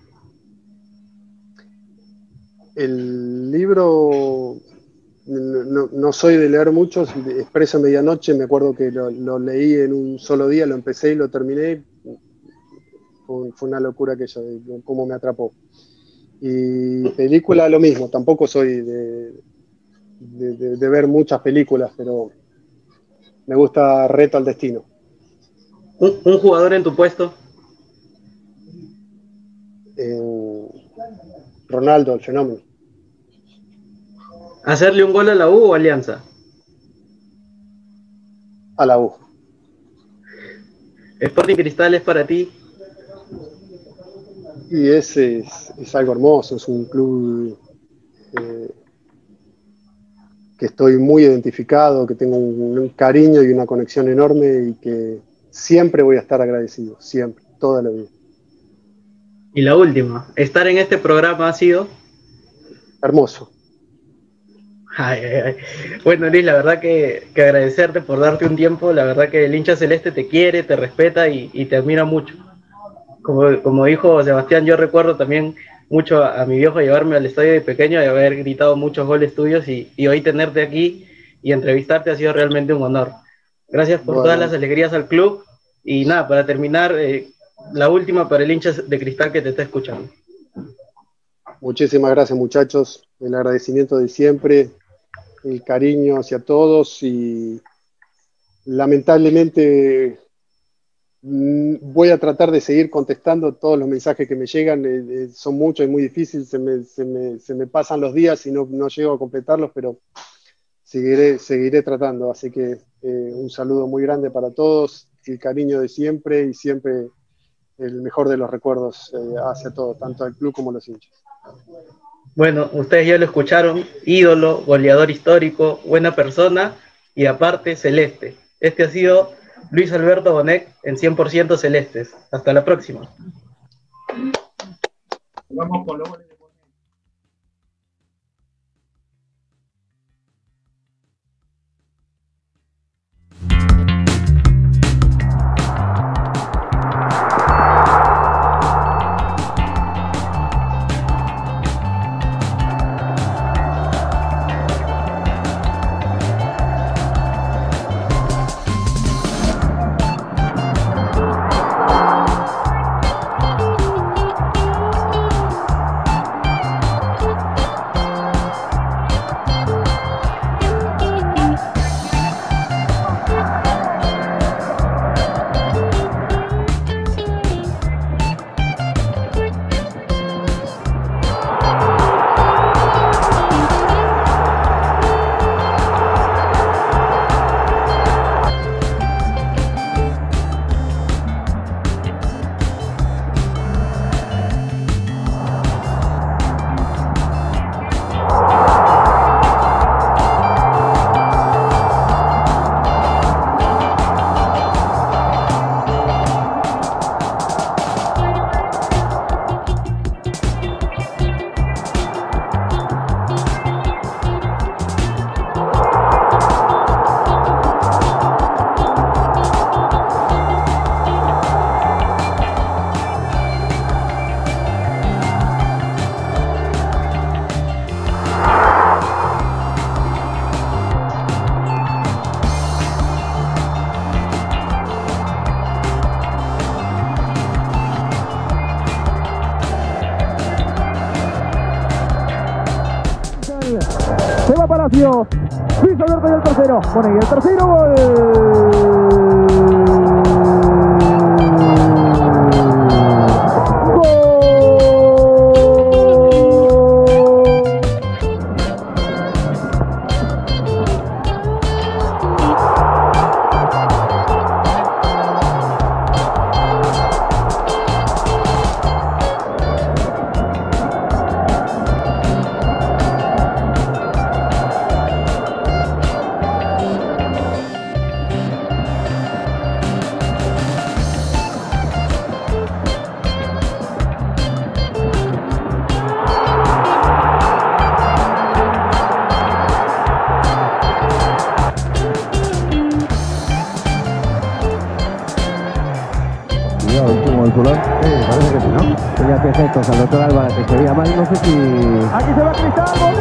El libro, no, no soy de leer muchos. Expreso Medianoche, me acuerdo que lo, lo leí en un solo día, lo empecé y lo terminé. Fue, fue una locura aquello, de cómo me atrapó. Y película, lo mismo, tampoco soy de, de, de, de ver muchas películas, pero me gusta Reto al Destino. ¿Un, un jugador en tu puesto? Eh, Ronaldo, el fenómeno. ¿Hacerle un gol a la U o Alianza? A la U. ¿Sporting Cristal es para ti? Y ese es, es algo hermoso, es un club eh, que estoy muy identificado, que tengo un, un cariño y una conexión enorme y que siempre voy a estar agradecido, siempre, toda la vida. Y la última, ¿estar en este programa ha sido? Hermoso. Ay, ay, ay. Bueno, Luis, la verdad que, que agradecerte por darte un tiempo, la verdad que el hincha celeste te quiere, te respeta y, y te admira mucho. Como, como dijo Sebastián, yo recuerdo también mucho a, a mi viejo llevarme al estadio de pequeño y haber gritado muchos goles tuyos y, y hoy tenerte aquí y entrevistarte ha sido realmente un honor. Gracias por Bueno. todas las alegrías al club y nada, para terminar, eh, la última para el hincha de Cristal que te está escuchando. Muchísimas gracias, muchachos, el agradecimiento de siempre, el cariño hacia todos y lamentablemente voy a tratar de seguir contestando todos los mensajes que me llegan, eh, eh, son muchos y muy difíciles, se me, se me, se me pasan los días y no, no llego a completarlos, pero seguiré, seguiré tratando, así que eh, un saludo muy grande para todos, el cariño de siempre y siempre el mejor de los recuerdos eh, hacia todos, tanto al club como a los hinchas. Bueno, ustedes ya lo escucharon, ídolo, goleador histórico, buena persona y aparte celeste. Este ha sido Luis Alberto Bonet en cien por ciento Celestes. Hasta la próxima. Vamos con los goles de Bonet. Palacio, Luis Alberto y el tercero, bueno, y el tercero gol. Efectos al doctor Álvarez, que se veía mal, no sé si... Aquí se va Cristal, ¡gol!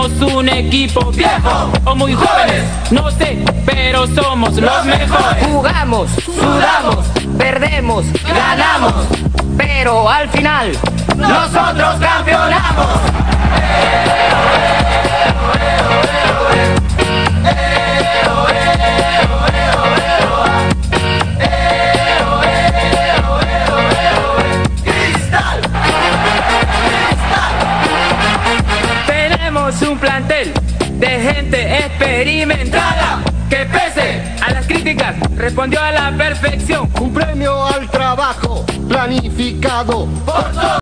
Somos un equipo viejo o muy jóvenes, no sé, pero somos los mejores. Jugamos, sudamos, perdemos, ganamos, pero al final nosotros campeonamos. Tenemos un plantel de gente experimentada que pese a las críticas respondió a la perfección. Un premio al trabajo planificado por todos.